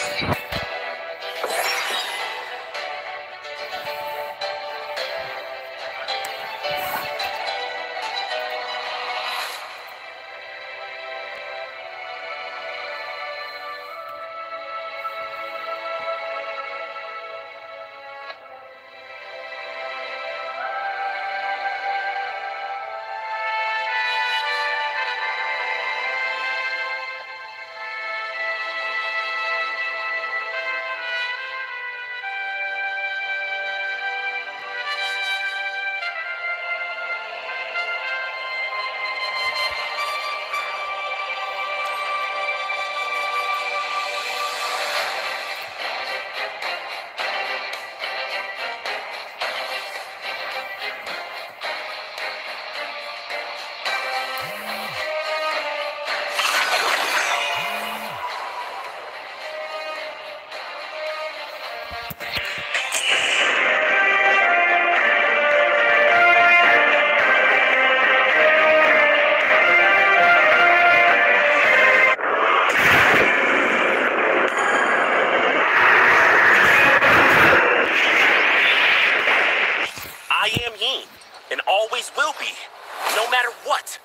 And always will be, no matter what.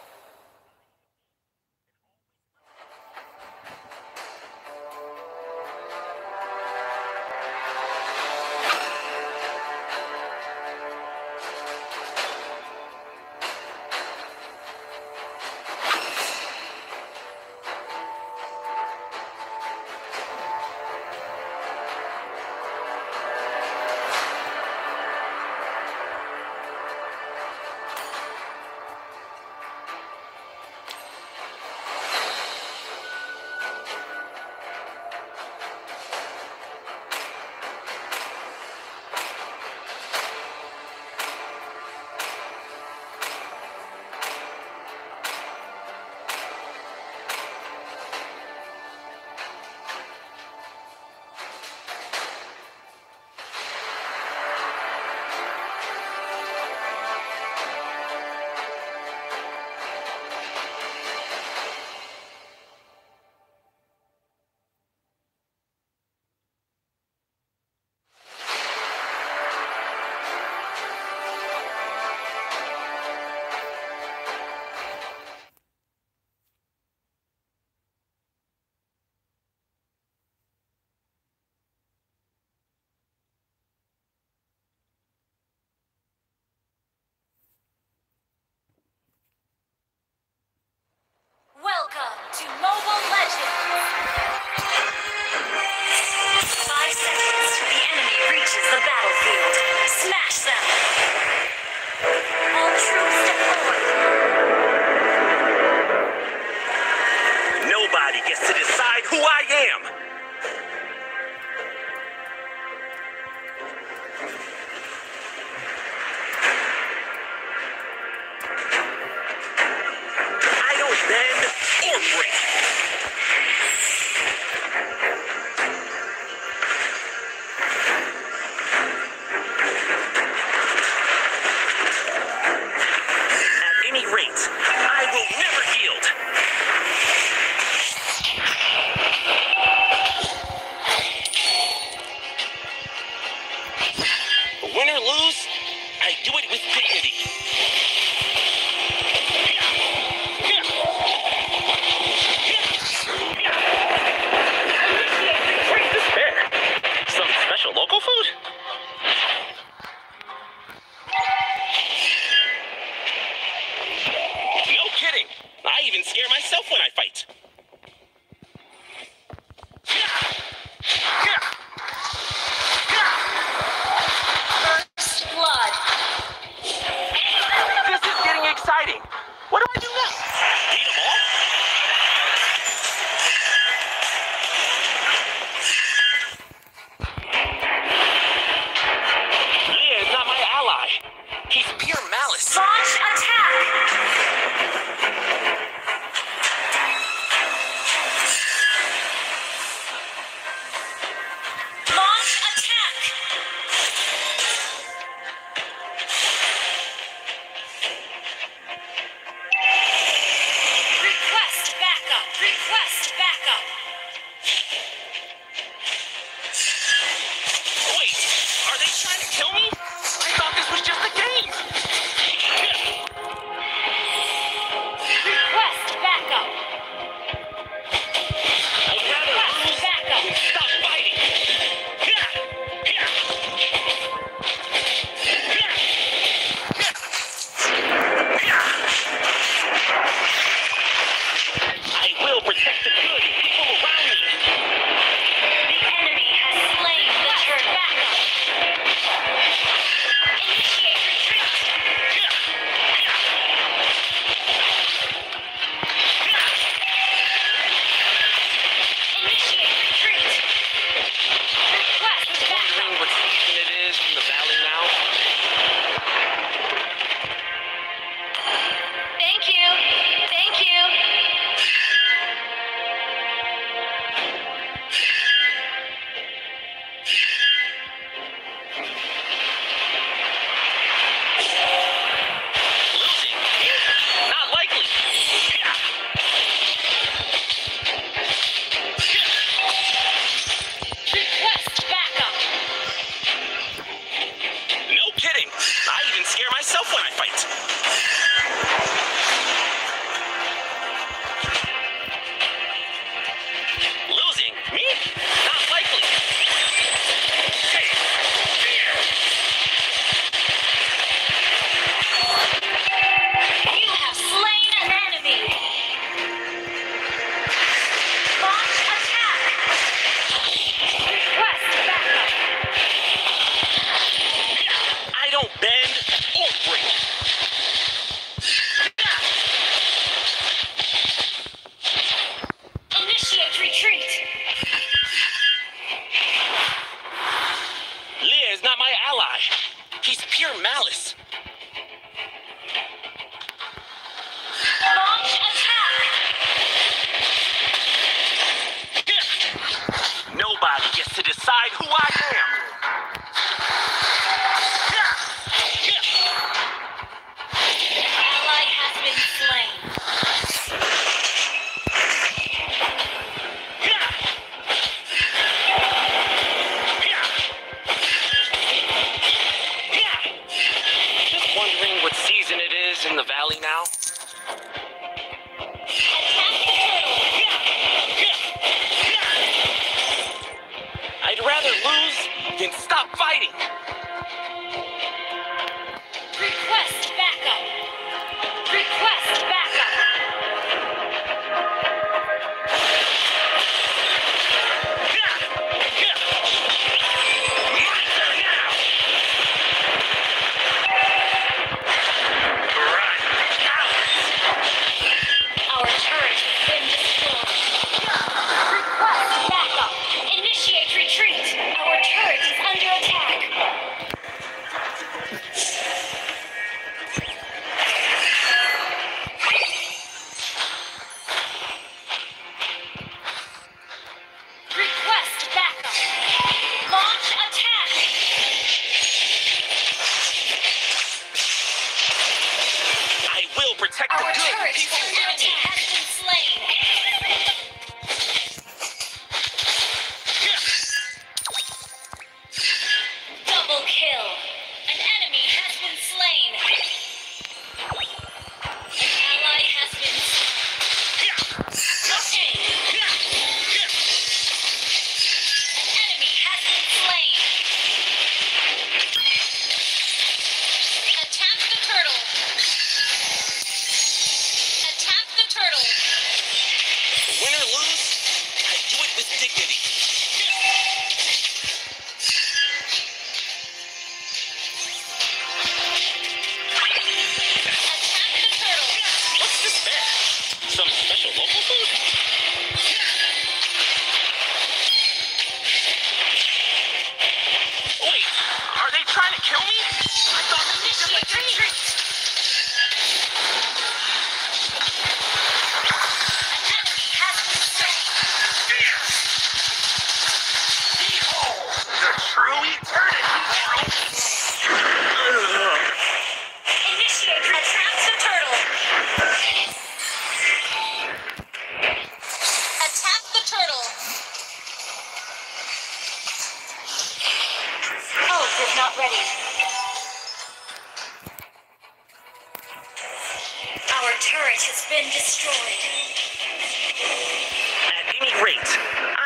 Welcome to Mobile Legends! 5 seconds till the enemy reaches the battlefield. Smash them! All troops deployed! Nobody gets to decide who I am! I don't bend or break. At any rate, I will never yield.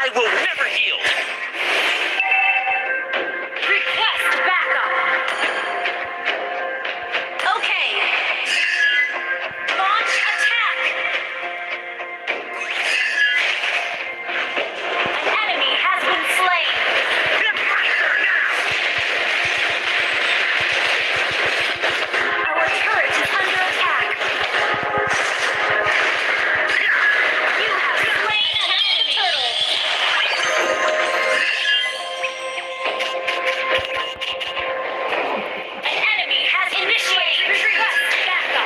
I will never yield. Request backup. Okay. Launch attack. An enemy has been slain. Get right there now! Our turret is under attack. You have slain an enemy. An enemy has initiated request backup.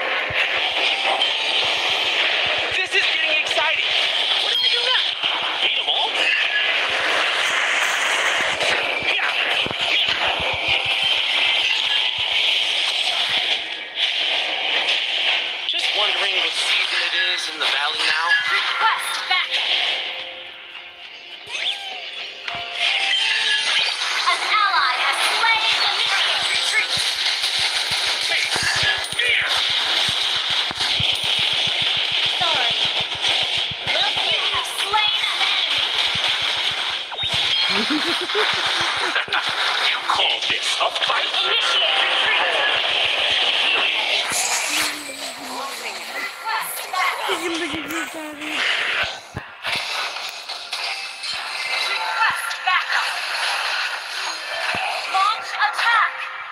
This is getting exciting. What do I do now? Beat them all? Just wondering what season it is in the valley now. Request backup. An ally has slain the initiate retreat. Sorry. You have slain an enemy. You call this a fight? Initiate retreat. Request backup. Request backup. Launch attack.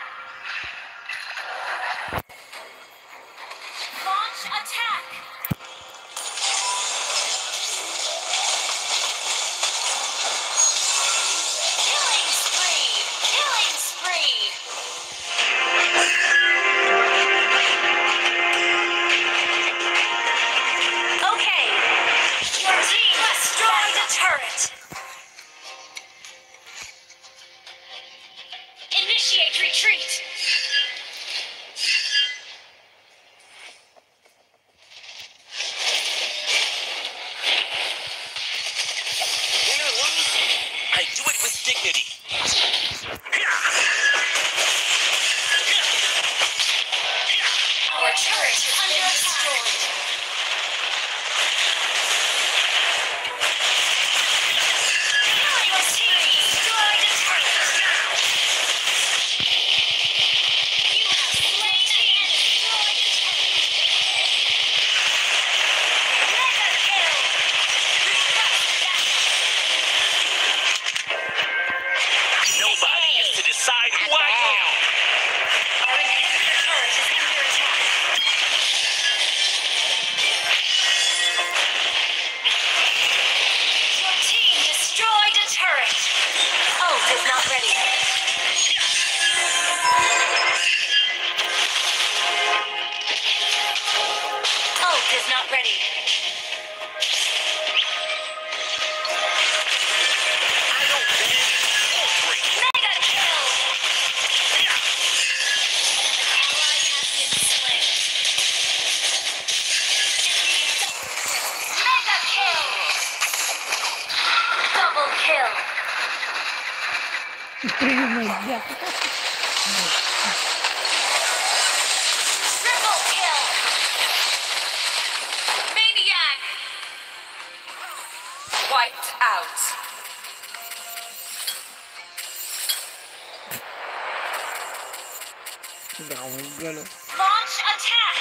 Launch attack. Killing spree. Killing spree. Okay. Your team destroyed a turret. Initiate retreat. Win or lose, I do it with dignity. Our turret is under attack. Your team destroyed a turret. You have slain an enemy. Destroyed a turret. Mega kill. Request backup. Nobody gets to decide who I am. Our inhibitor turret is under attack. Your team destroyed a turret. Ult is not ready. Ult is not ready. I don't bend or break. Mega kill. An ally has been slain. Mega kill. Double kill. Triple kill. Maniac. Wiped out. Launch attack.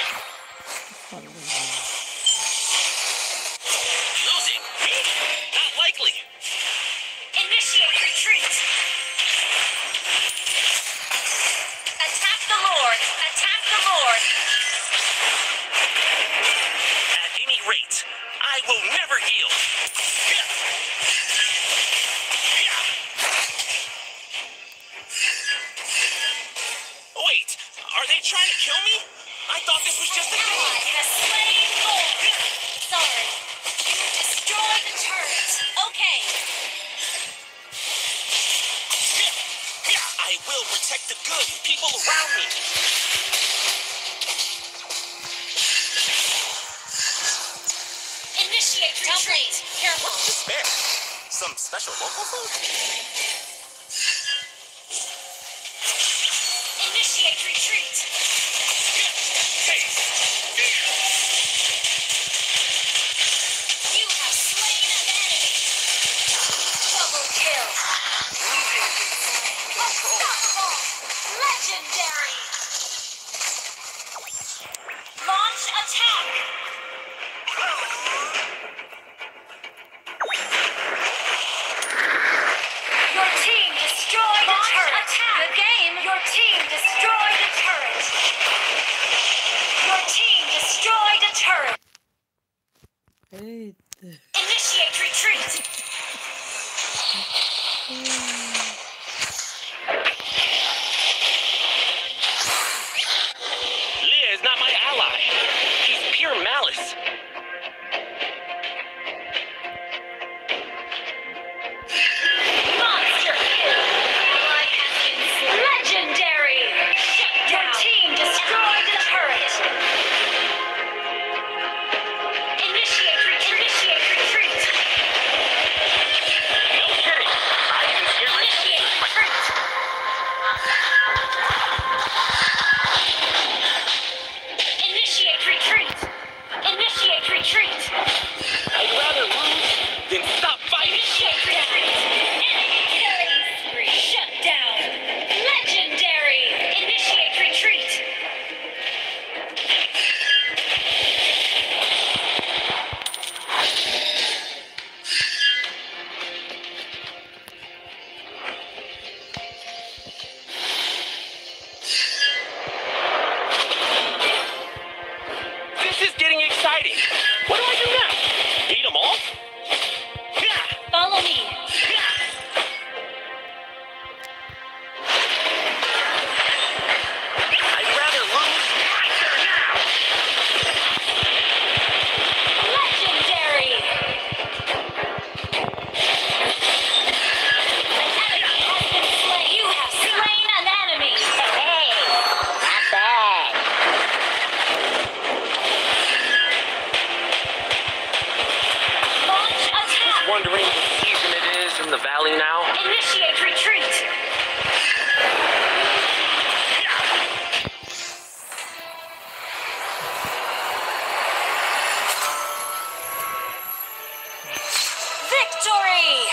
Losing? Me? Not likely. Initiate retreat. Attack the Lord. Attack the Lord. At any rate, I will never yield. Wait, are they trying to kill me? I thought this was just a Ally game. has slain Lord. Sorry. You destroyed the turret. Okay. I will protect the good people around me. Initiate retreat. Careful. What's this bear? Some special local food? Initiate retreat. You have slain an enemy. Legendary! Launch attack! Your team destroyed a turret! The game! Your team destroyed a turret! Your team destroyed a turret! Eita. Initiate retreat! Leah is not my ally. She's pure malice. Monster kill! Ally has been slain. Legendary! Shut down! Your team destroyed a turret! Initiate retreat! Initiate retreat! No kidding. I even scared Initiate retreat! Initiate retreat! Initiate retreat! I'd rather lose than stop fighting. Initiate retreat! Enemy killing spree! Shut down! Legendary! Initiate retreat! This is getting exciting. What do I do now? Beat them all? Yeah. Follow me! I'd rather lose. My turn now. Legendary! An enemy has been slain! You have slain an enemy! Hey, not bad. Launch attack! Wondering what season it is in the valley now? Initiate retreat! Victory!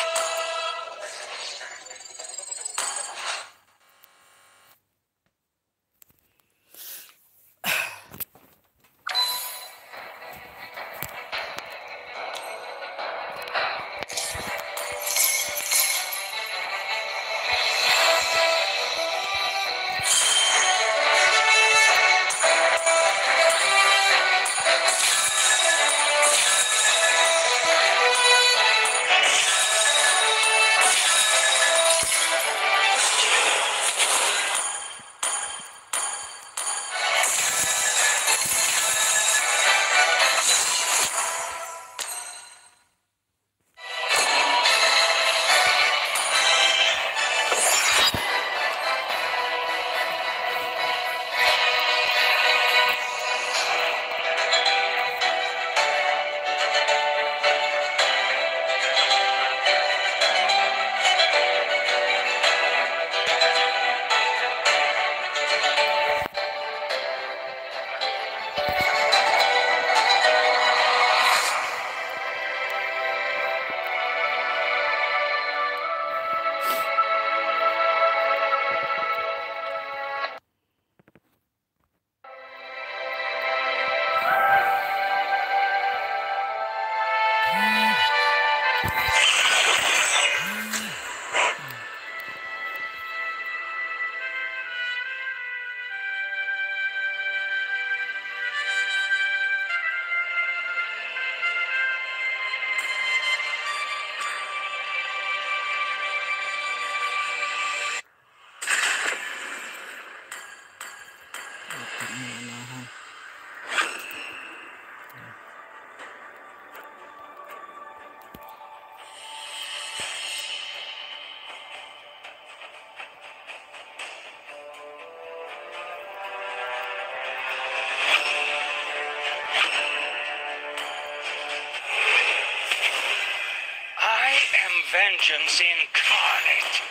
Vengeance incarnate.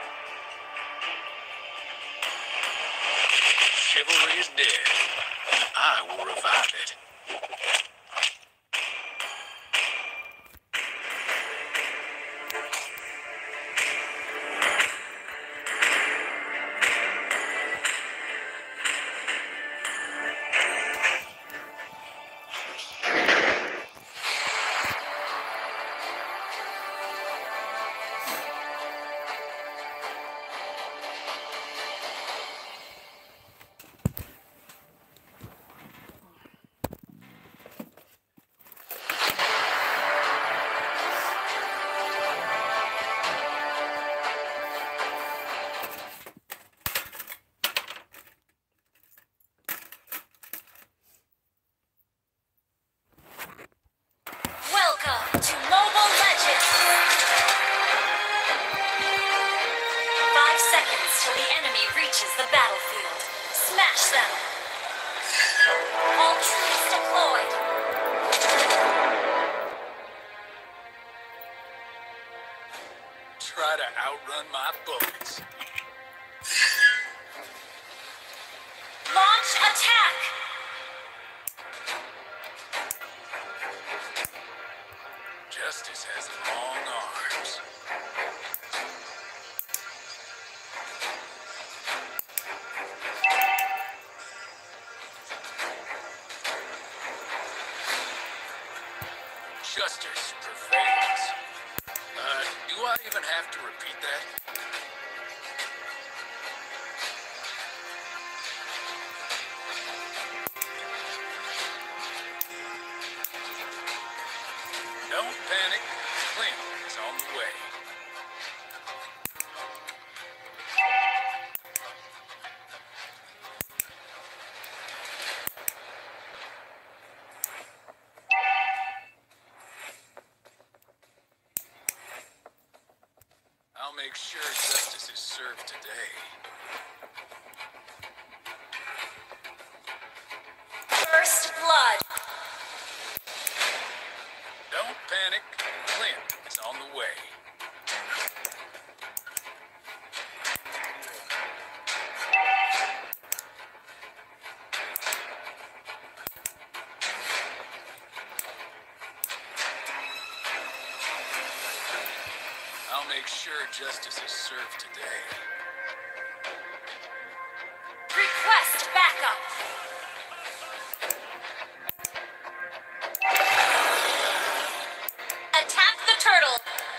Chivalry is dead. I will revive it. Welcome to Mobile Legends! 5 seconds till the enemy reaches the battlefield. Smash them! All troops deployed! Try to outrun my bullets. Launch attack! Justice has long arms. Justice prevails. Do I even have to repeat that? Don't panic. Clint is on the way. I'll make sure justice is served today. First blood! Don't panic. Clint is on the way. I'll make sure justice is served today. Request backup! Attack the turtle!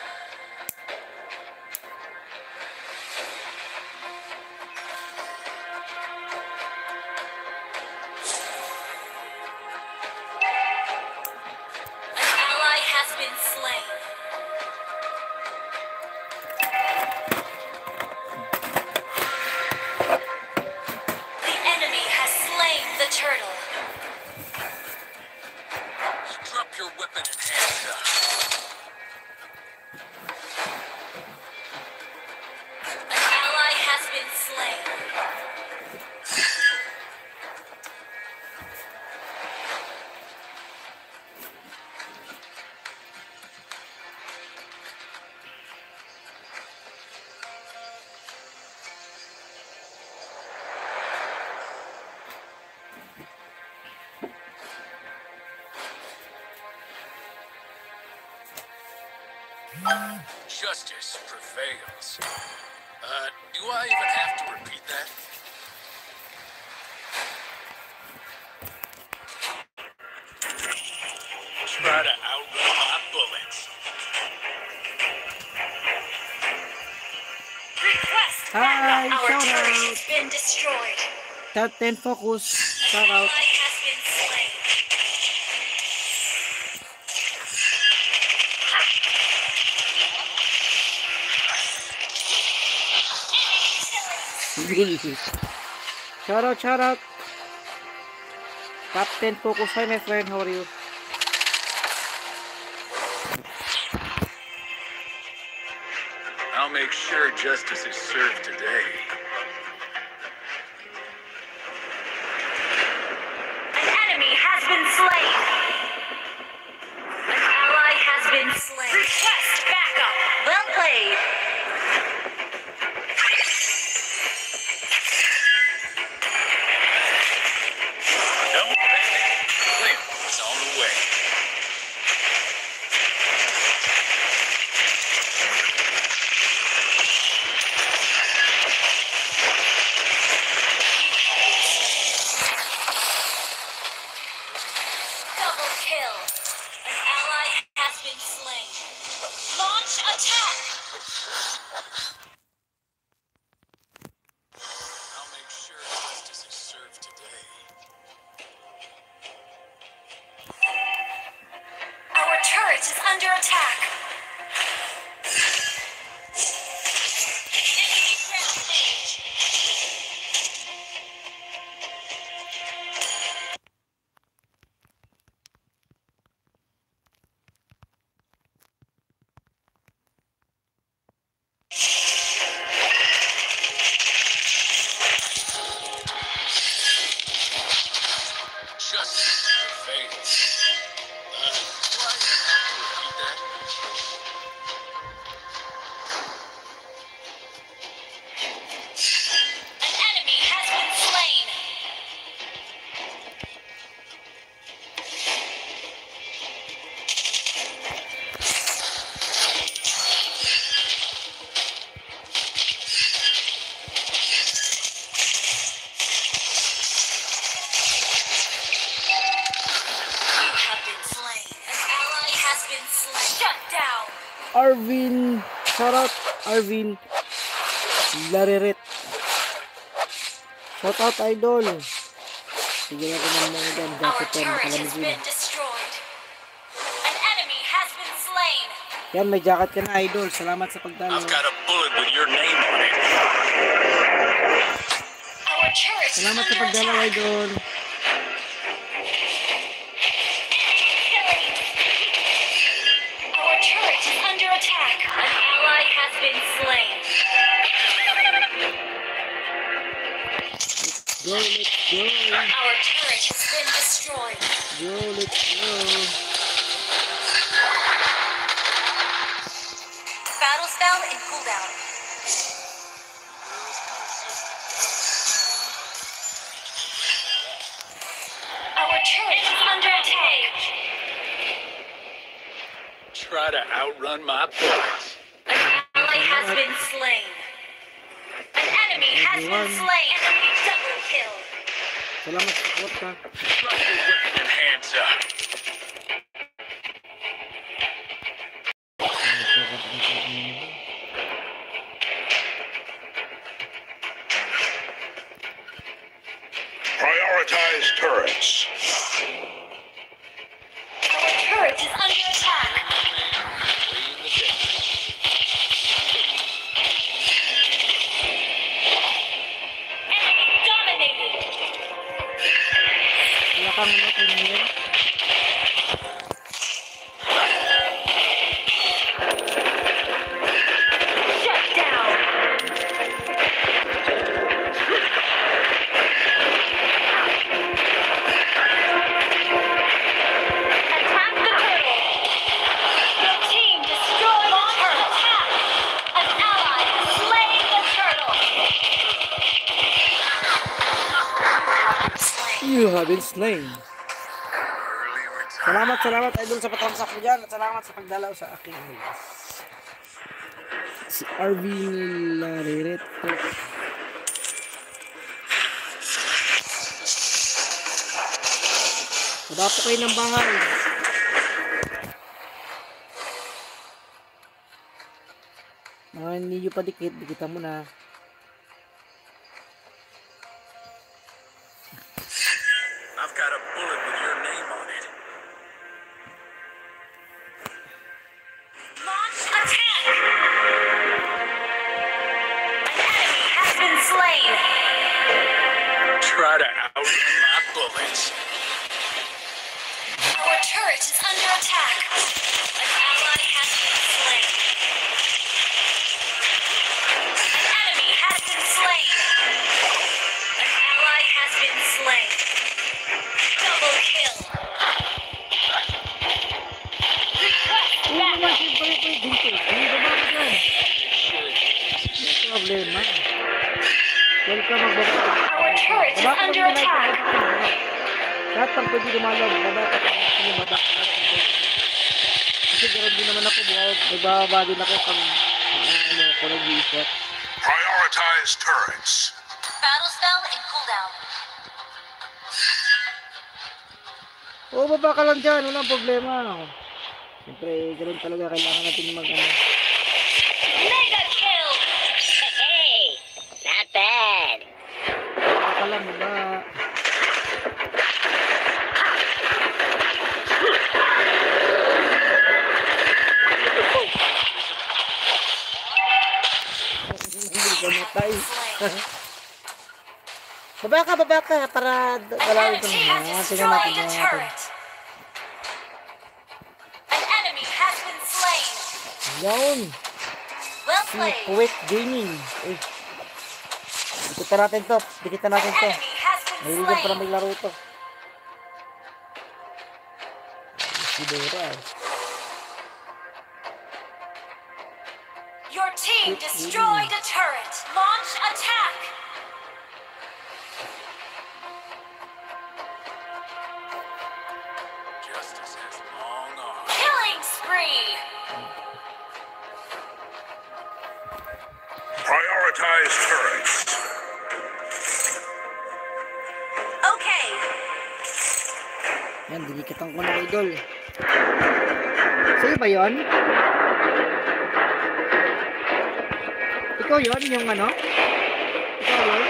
An ally has been slain. The enemy has slain the turtle. Drop your weapon and hands up. An ally has been slain. Justice prevails. Do I even have to repeat that? Try to outrun my bullets. Request Hi, backup! Our shout turret out. has been destroyed. Top 10 focus. An Shout ally out. has been slain. Shout out, shout out. Top 10 focus. Hi, my friend. How are you? I'll make sure justice is served today. An enemy has been slain. An ally has been slain. Request backup. Well played. Don't Arvin. Shoutout Arvin Lariret. Shoutout idol. Sige na ko ng mga dyan. Our Jacket yan. turret has Kalamisin. been destroyed. An enemy has been slain. Yan, may jacket ka na idol. Salamat sa pagdalo. I've got a bullet with your name on it. Our turret is Salamat sa under pagdalo attack. idol. Killing. Our turret is under attack. An ally has been slain. Go, let's go. Our turret has been destroyed. Go, let's go. Battle spell in cooldown. Our turret is under attack. Try to outrun my bullets. An ally has been slain. An enemy has been slain. Enemy double kill. Salamat sa support ka. Drop your weapon and hands up. Prioritize turrets. Our turret is under attack. Enemy dominated. Wala kang ano, pinili. Shut down. Attack the turtle. Your team destroyed the turtle. An ally has slain the turtle. Slain. You have been slain. Salamat idol sa patangsak mo dyan. At salamat sa pagdalaw sa aking ayos. Si Arvin Lariret. Madapo kayo ng bahay. Mga hindi pa dikit, dikitan mo na. I've got a bullet with your name on it. Launch attack. An enemy has been slain. Try to outrun my bullets. Our turret is under attack. An ally has been slain. An enemy has been slain. An ally has been slain. Double kill. Request backup. Problema. Welcome magbaba. Our turret is under attack. Lahat ng pwede lumalog. Baba ka pang sino baba. Kasi ganoon din naman ako. Nagbababa din ako pag ano ako nag-iisip. Prioritize turrets. Battle spell in cooldown. Oo, baba ka lang dyan. Walang problema. Siyempre, ganoon talaga. Kailangan natin mag ano. Mega kill. Hey, not bad. Baba ka lang, baba. Hindi ka matay. Baba ka para dalawin ko Enemy na. has Tingnan natin, destroyed a tingnan natin. turret. An enemy has been slain. Yun. Well Si played. Quick Gaming. Eh. Dikitan natin to. Dikitan natin to. Enemy has been Nahiligan para slain. maglaro to. Si Dora. Your team destroyed a turret. Launch attack. Justice has long arms. Killing spree. Prioritize turrets. Okay. Yan, dinikitan ko na idol. Sa'yo ba yun? ikaw yun, yung ano? Ikaw yun?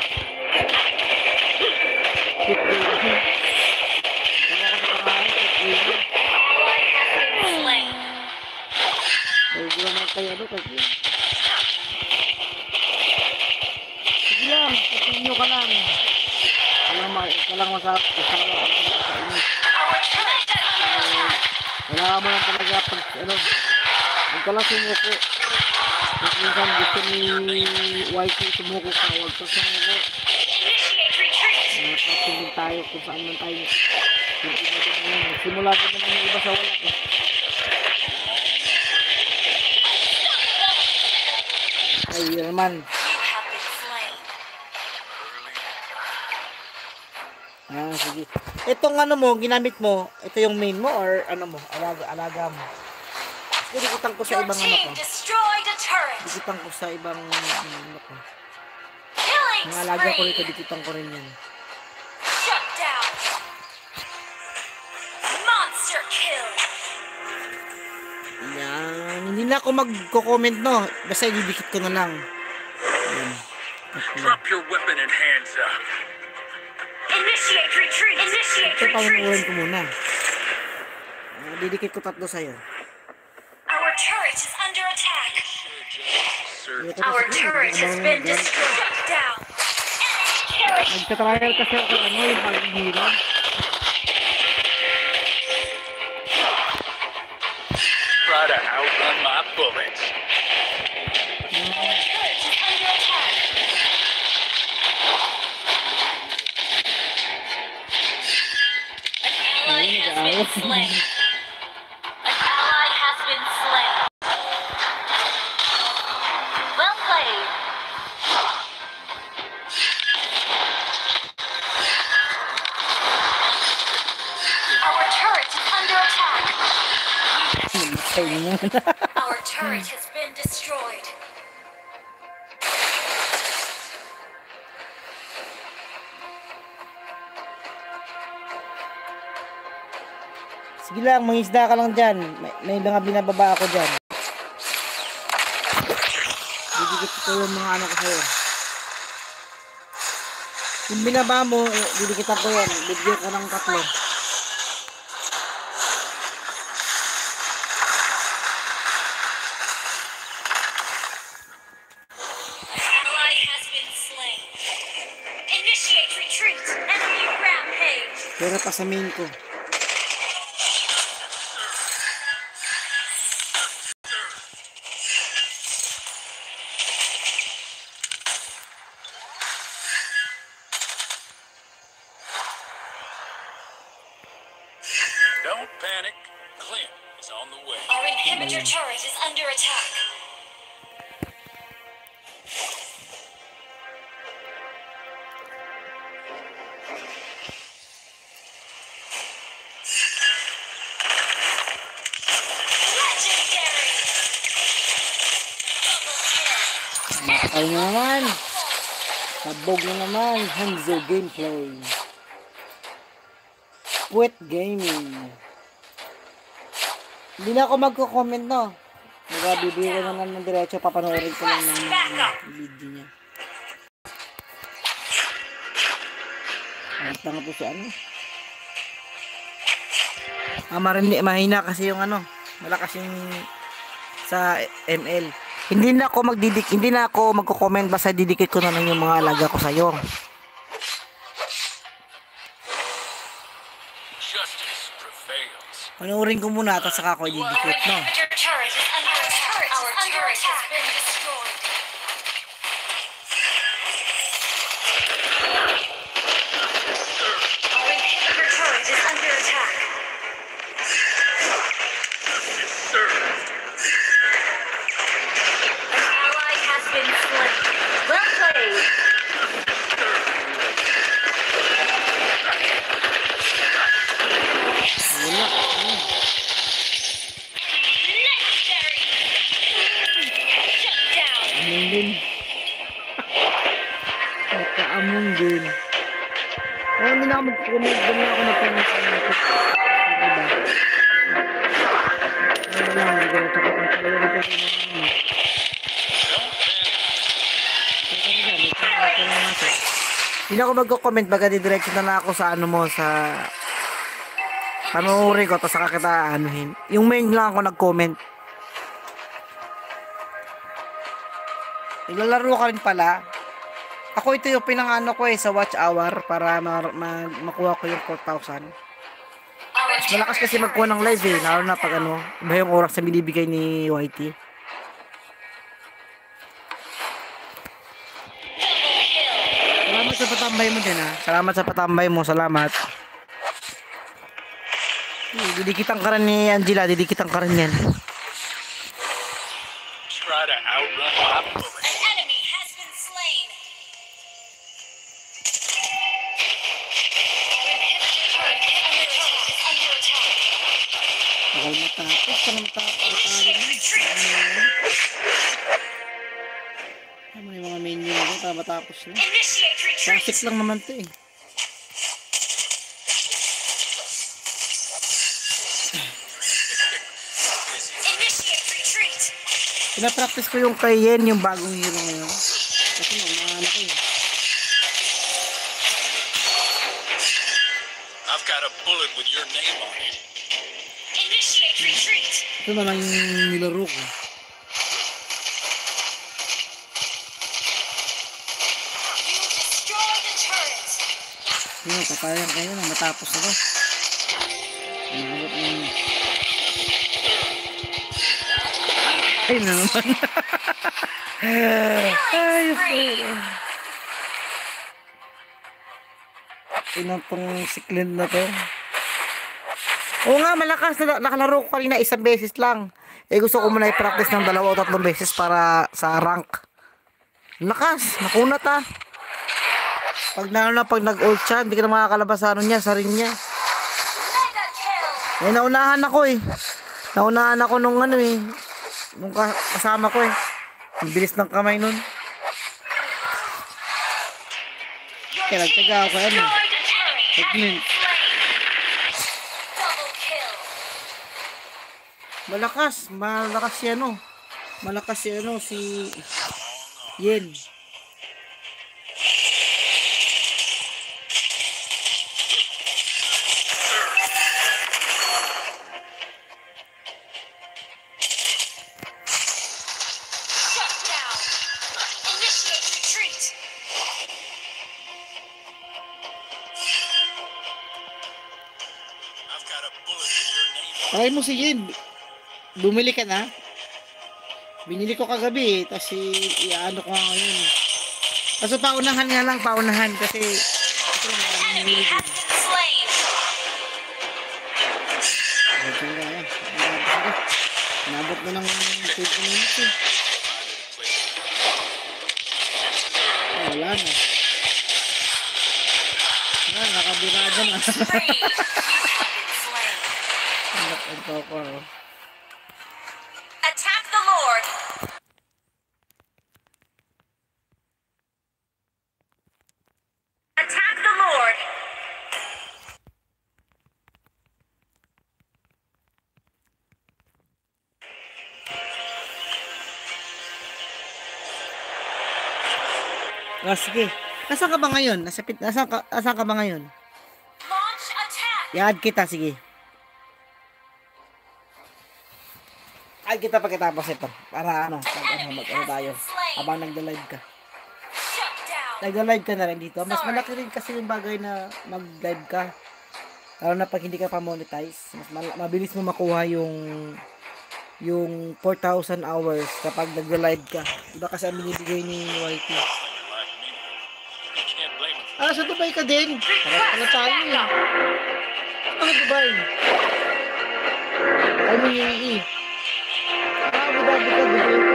Keep going. Kaya ako sa kakain, keep going. Ally has been slain. Ay, di naman kayo ano kasi. Sige lang, continue ka lang. Walang masarap. Our turret is under attack. Wala mo lang talaga pag ano. Huwag ka lang sumuko. At minsan gusto ni YT sumuko ka. Huwag ka sumuko. Initiate retreat. Patingin tayo kung saan man tayo. Simula ko naman yung iba sa wala eh. Ay, yun naman. You have been slain. Sige. Itong ano mo, ginamit mo, ito yung main mo or ano mo, alaga mo. Dikitan ko sa Your ibang ano ko. team destroyed a turret. Dikitan ko sa ibang ano ko. Killing Mga alaga ko rito, spree. dikitan ko rin yan. Shut down. Monster kill. Yan. Hindi na ako magko-comment no. Basta didikit ko na lang. Yan. Drop your weapon and hands up. Initiate retreat. Initiate Ito, panunurin retreat. ko muna. Didikit ko tatlo sa'yo. Our turret is under attack. Sir, Our turret has been destroyed. Shut down. Enemy killing. Nagtatrial kasi ako ano yung pag-hero. try to outrun my bullets. Our turret is under attack. An ally has been slain. An ally has been slain. Well played. Our turret is under attack. Matay mo. Our turret has been destroyed. Sige lang, mangisda ka lang dyan. May mga binababa ako dyan. Didikit ko yung mga ano ko sa'yo. Yung binaba mo, didikitan ko yan. Bigyan ka ng tatlo. Ally has been slain. Initiate retreat. Enemy rampage. Pero pa sa main ko. Don't panic. Clint is on the way. Our inhibitor turret is under attack. Legendary. Double kill. Ay na naman. Sabog na naman. Hanzo gameplay. Quit gaming. Hindi na ako magko-comment no. Bibigyan ko na lang ng diretso. Papanoorin ko lang ng video niya. Ang tanga po si ano. Mahina kasi yung ano. Malakas yung sa ML. Hindi na ako magko-comment basta didikit ko na lang yung mga alaga ko sa iyo. Justice prevails. Panoorin ko muna tapos saka ako Our didikit no. inhibitor turret is under attack. Our turret has been destroyed. Our inhibitor turret is under attack. An ally has been slain. Well played. Wala. Legendary. Shut down. Among din. Nakaamong din. Kaya hindi na ako mag-comment. Doon na ako nag-comment sa mga diba? Ano lang, hindi ko na takot ang pagkakas ko. Don't panic. Hindi na ako magko-comment, baga didiretso na lang ako sa ano mo, sa panuuri ko, tapos saka kita anuhin. Yung main lang ako nag-comment. Ilalaro ka rin pala. Ako ito yung pinangano ko sa watch hour para makuha ko yung 4,000. Mas malakas kasi magkuha ng live lalo na pag ano, iba yung oras na binibigay ni YT. Salamat sa patambay mo din ha. Salamat sa patambay mo, salamat. Didikitan ka rin ni Angela, didikitan ka rin yan. Try to outrun my bullet. An enemy has been slain. Bakal matapos, parang matapos. Ano yung mga menu nito, matapos na. Initiate retreat. Classic lang naman to eh. Initiate retreat. Pinapractice ko yung kay Yen, yung bagong hero ngayon. Kasi mga anak ko eh. I've got a bullet with your name on it. Initiate retreat. Ito naman yung nilaro ko. You destroy the turret. Yun, patayan kayo na matapos na to. Umabot ng... Ay na naman. Inatong siklin na to. Oo nga, malakas na nakalaro ko kanina isang beses lang. Eh gusto ko muna i-practice ng 2 o 3 beses para sa rank. Lakas, nakunat ah. Pag nag-ult siya, hindi ka na makakalabas sa ano niya, sa ring niya. Mega kill. Eh naunahan ako eh. Naunahan ako nung ano eh. Nung kasama ko eh. Ang bilis ng kamay nun. Your Kaya team nagtyaga ako ano. destroyed a turret. Segment. Double kill. Malakas si ano. Malakas si ano, si Yen. Shut down. Initiate retreat. I've got a bullet with your name on it. Try mo si Yen. Bumili ka na? Binili ko kagabi eh. Tapos i-ano ko nga ngayon eh. Kaso paunahan nga lang, paunahan. Kasi ito na Enemy has been slain. Nabot na ng 20 minutes eh. Wala na. Nakabirado na. Spree. You have been slain. Ito ako. Attack the Lord. Attack the Lord. Sige. Nasaan ka ba ngayon? Nasaan ka ba ngayon? Launch attack. I-add kita, sige. Add kita pagkatapos ito. Para ano, pag ano, mag-ano tayo. Habang nagda-live ka. Shut down. Nagda-live ka na rin dito. Mas malaki rin kasi yung bagay na mag-live ka. Lalo na pag hindi ka pa monetize. Mas mabilis mo makuha yung 4,000 hours kapag nagda-live ka. Diba kasi ang binibigay ni YT. You can't blame him. Ah, sa Dubai ka din. Para tayo eh. Ah, Dubai. Ay, may UAE. Ah, Abu Dhabi ka, Dubai ko.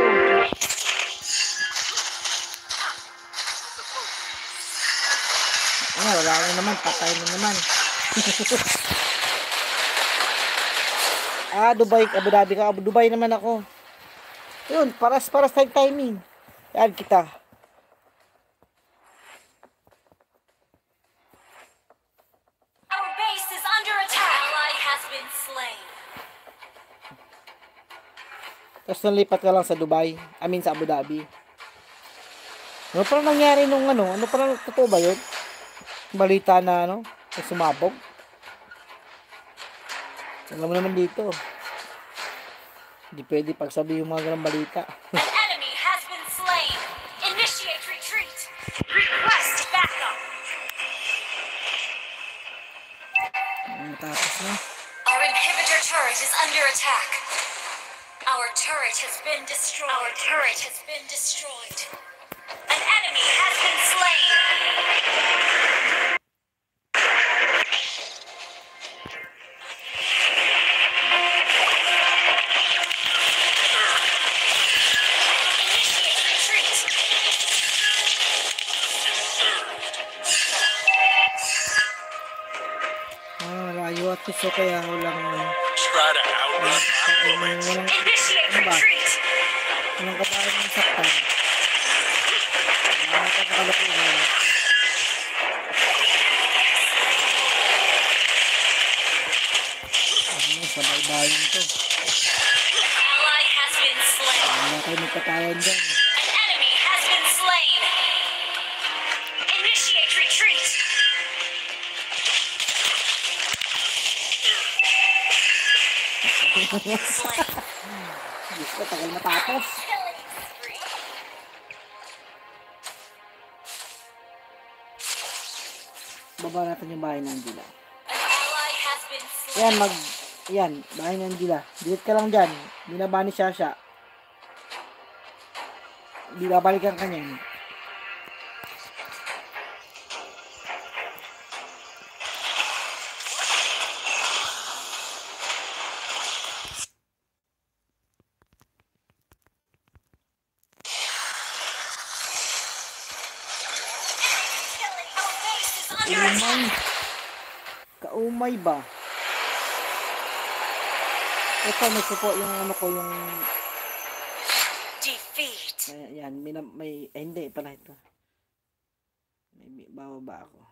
Ah, wala ka naman. Patay mo naman. Ah, Dubai, Abu Dhabi ka. Dubai naman ako. Yun, paras timing. Yan kita. Our base is under attack. Ally has been slain. Tapos nalipat ka lang sa Dubai. I mean sa Abu Dhabi. Ano parang nangyari nung ano? Ano parang totoo ba yun? balita na ano, na sumabog. Alam mo naman dito. Hindi pwede pagsabi yung mga ganang balita. An enemy has been slain. Initiate retreat. Request backup. Matapos na. Our inhibitor turret is under attack. Our turret has been destroyed. Our turret has been destroyed. An enemy has been slain. Initiate retreat. Malayo at piso kaya ako lang Try to outrun my bullets. Initiate Ano ba? retreat. Walang kabayan ng saktan. Wala ka sa kalapuhan. Sabay-bayan to. Ally has been slain. Wala kayo magkatayan dyan. An enemy has been slain. Initiate retreat. Slain. Diyos ko, tagal matapos. Killing spree. Baba natin yung bahay ng Angela. An ally has been slain. Yan, bahay ng Angela. Delete ka lang dyan. Binaba ni Shasha. Hindi babalikan ka niyan. Our base is under attack. Kaumay. Kaumay ba? Ito, may support yung ano ko, yung... Defeat. Ayan, may... hindi, pala ito. May bababa ako.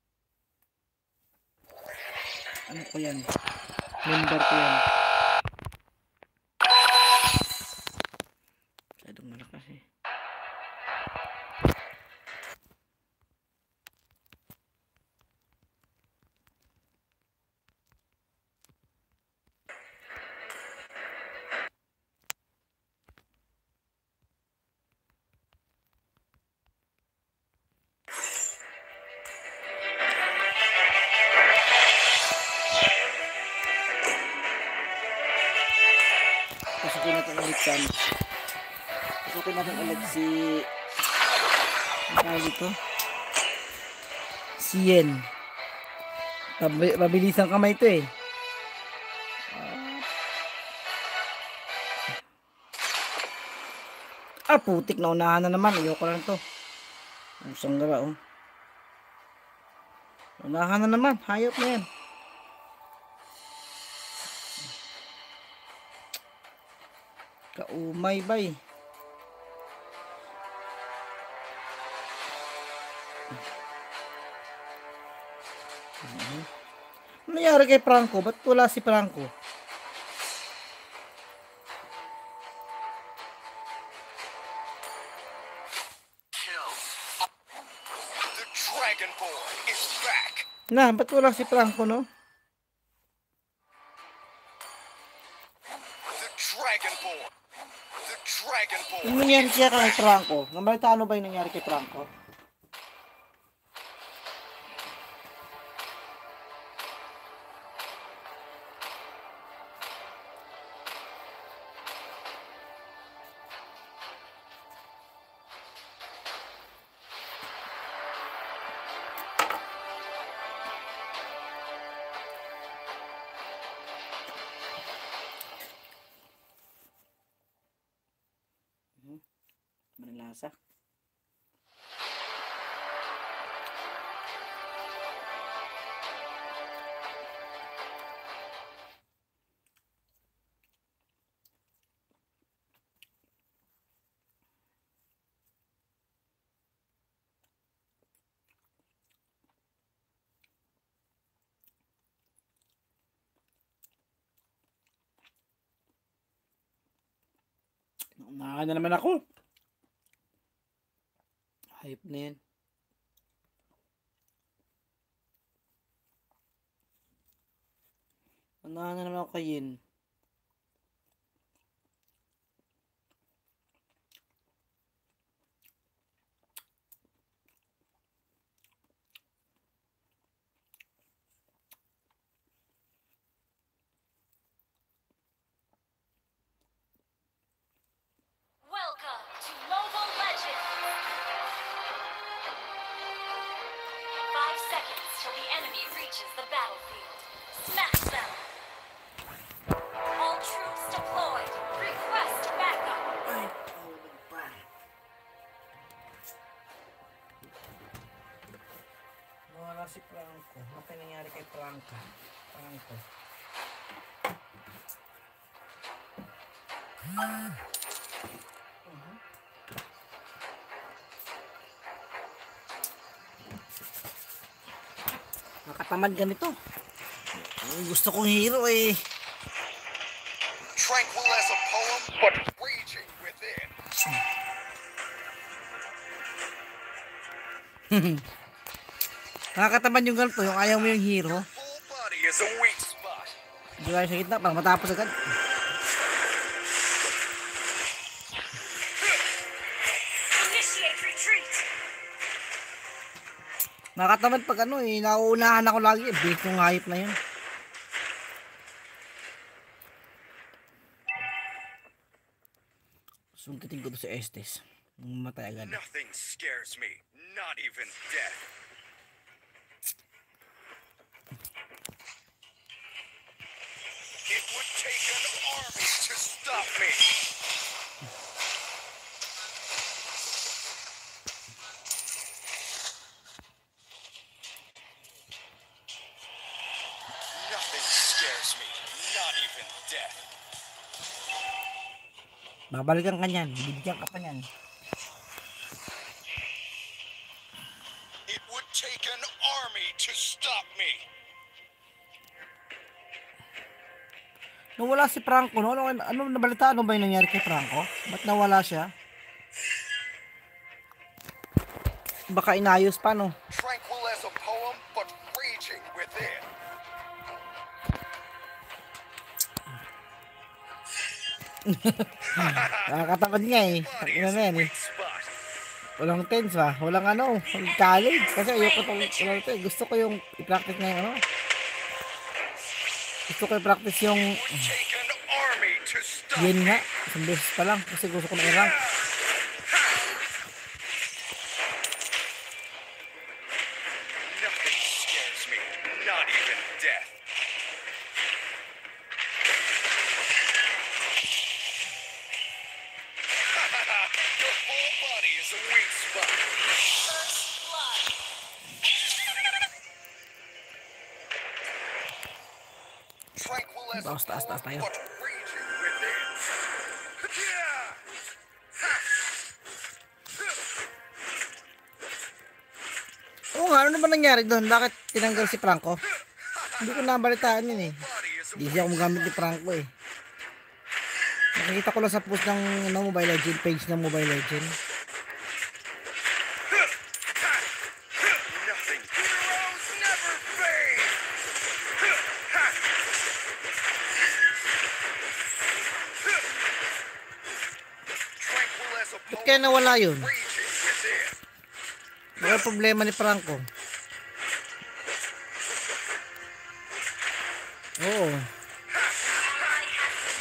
Ano ko yan? Member ko yan. Masyadong malakas eh. Pasukin natin ulit yan. Pasukin natin ulit si... Ang tawag dito? Si Yen. Mabilis ang kamay ito eh. Putik na unahan na naman. Ayoko lang to. Ang sanggara oh. Unahan na naman. Hayop na yan. Kaumay bay. Ano nangyari kay Franco? Ba't wala si Franco? Kill. The Dragonborn is back. Ba't wala si Franco, no? The Dragonborn. The Dragonborn. Ano nangyari siya kay Franco? Nabalita ano ba yung nangyari kay Franco? Manilasa. Umahan na naman ako. Hype na yan. Ano na naman ako kay Yin? Welcome to Mobile Legends! 5 seconds till the enemy reaches the battlefield. Smash them! All troops deployed. Request backup. Ay, tulog pa. Nawala si Franco. Ano kaya nangyari kay Franco? Franco. Nakatamad ganito. Ang gusto kong hero eh. Tranquil as a poem, but raging within. Nakakatamad yung ganito, yung ayaw mo yung hero. Full body is a weak spot. Hindi kayo sa gitna para matapos agad. Initiate retreat. Nakakatamad pag ano eh, nauunahan ako lagi eh. Bait yung hayop na yun. Sungkitin ko to sa Estes. Mamatay agad. Nothing scares me, not even death. It would take an army to stop me. Nothing scares me, not even death. Babalikan ka niyan. Bibigyan ka pa niyan. It would take an army to stop me. Nung wala si Franco, no? Ano nabalita? Ano ba yung nangyari kay Franco? Ba't nawala siya? Baka inayos pa, no? Tranquil as a poem, but raging within. Nakakatamad nga eh. Body Ano is na a yan eh. weak spot. Walang tense ba? Walang ano, college. Kasi ayoko tong ito eh. Gusto ko yung i-practice na yung ano. Gusto ko i-practice yung Would take an army to stop yun me. nga. Isang beses pa lang. Kasi gusto ko na i-rank. Nothing scares me, not even death. Your whole body is a weak spot. First blood. Tranquil as a Taas, taas, taas poem, tayo. but raging within. Oo nga, ano naman nangyari doon? Bakit tinanggal si Franco? Hindi ko nabalitaan yun eh. Body is a Hindi siya gumagamit ni Franco eh. Nakikita ko lang sa post ng ano, Mobile Legend, page ng Mobile Legend. nothing. Heroes never fade. Tranquil as a Ba't kaya poem, nawala yun? raging within. Wala problema ni Franco. Oo. Ally has been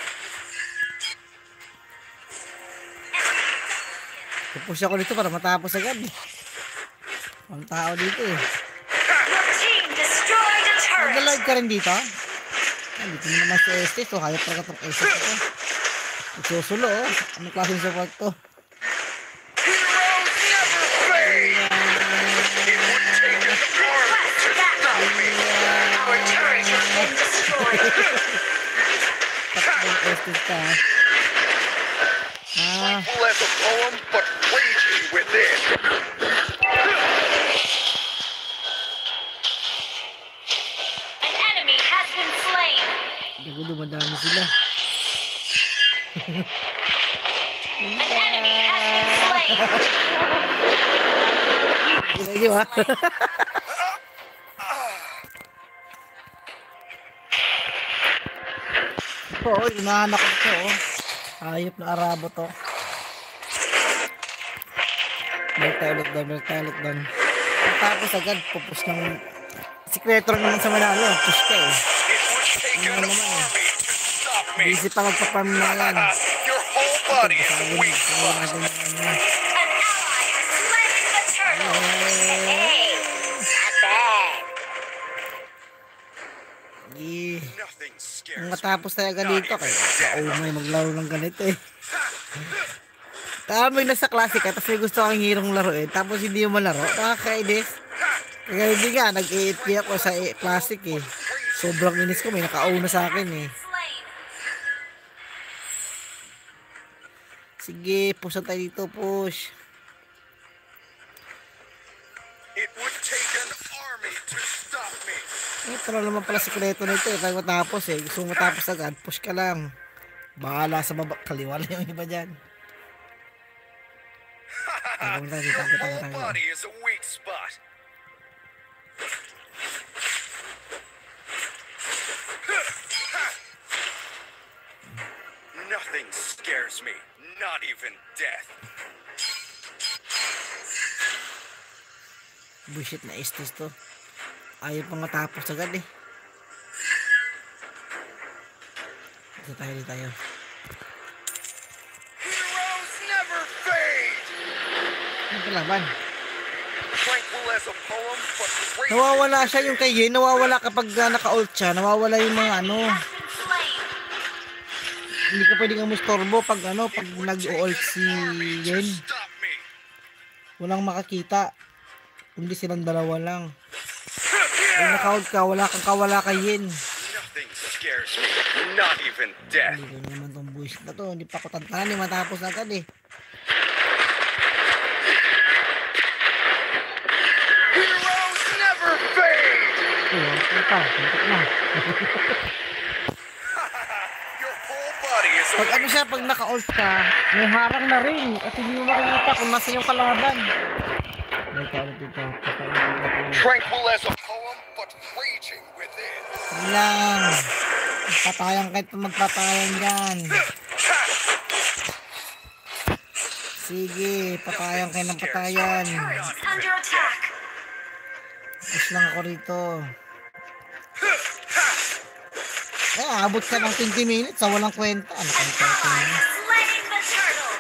slain. Pupush ako dito para matapos agad. Ang tao dito eh. Your team destroyed a turret. Nag-live ka rin dito? Ah, dito mo naman sa Estes. So, kaya talaga itong Estes ito. Nagsusulo oh. Anong klaseng support to? Heroes never fade. It would take an army to stop me. Our turret has been destroyed. Takbong Estes ka ha. Ah, Tranquil as a poem, but raging within. An enemy has been slain. hindi ko dumadami sila. An enemy has been slain. Hindi ba? Arabo, oh. Inahan ako ito, oh. Hayop na Arabo to. Balik tayo ulit doon. Tapos agad, pupush ng... Sikreto naman sa Manalo, push ka eh. It would take an army to stop me. Busy pa magpa-farm na yan. Your whole body is a weak spot. An ally has slain the turtle. Hey, not bad. Nothing Kung scares me. matapos tayo agad dito, kaya may maglaro ng ganito eh. May nasa klase ka, tapos may gusto kang hirong laruin, tapos hindi mo malaro, nakakainis. Kaya hindi nga, nag-i-8 ako sa classic eh. Sobrang inis ko, may nakauna sa akin eh. Slain. Sige, pushan tayo dito, push. It would take an army to stop me. Ito na naman pala sikreto nito eh, kaya matapos eh. Gusto mo matapos agad, push ka lang. Bahala sa baba, kaliwa lang yung iba dyan. Your whole body is a weak spot. Nothing scares me, not even death. Bullshit na estes to. Ayaw pang matapos agad eh. Dito tayo. Heroes never fade. Ano kalaban? Tranquil as a poem, but raging. Nawawala siya yung kay Yen. Nawawala kapag naka-ult siya. Nawawala yung mga ano. Has been slain. Hindi ka pwedeng umustorbo pag ano, pag nag-ult si Yen. Stop me. Walang makakita. Hindi silang dalawa lang. Kung naka-ult ka, wala kang kawala kay Yen. Nothing scares me, not even death. Hindi ko naman tong bullshit na to. Hindi pa ako tantanan. Hindi matapos agad eh. Heroes never fade. Ito pa. Suntok na. Your whole body is a Pag ano siya, pag naka-ult ka, may harang na rin. At hindi mo makikita kung nasa yung kalaban. Dito. tranquil as a poem, but raging within. Lang. Patayan kahit pa magpatayan dyan. Sige, patayan kayo ng patayan. Turret is under attack. Push lang ako rito. Abot ka ng 20 minutes sa walang kwenta. Ano kang Ally has slain the turtle.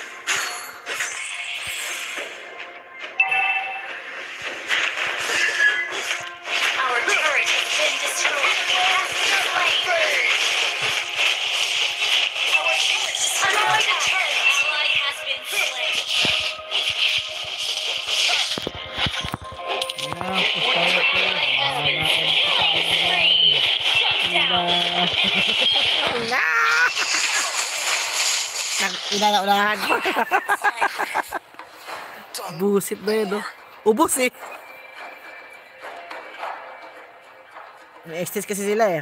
Our turret has been destroyed. Has been slain. Our turret is destroyed. The turret ally has been slain. push tayo po. Shut down. Inalaulahan ko. Busit na yun, no? Ubus eh. May estes kasi sila eh.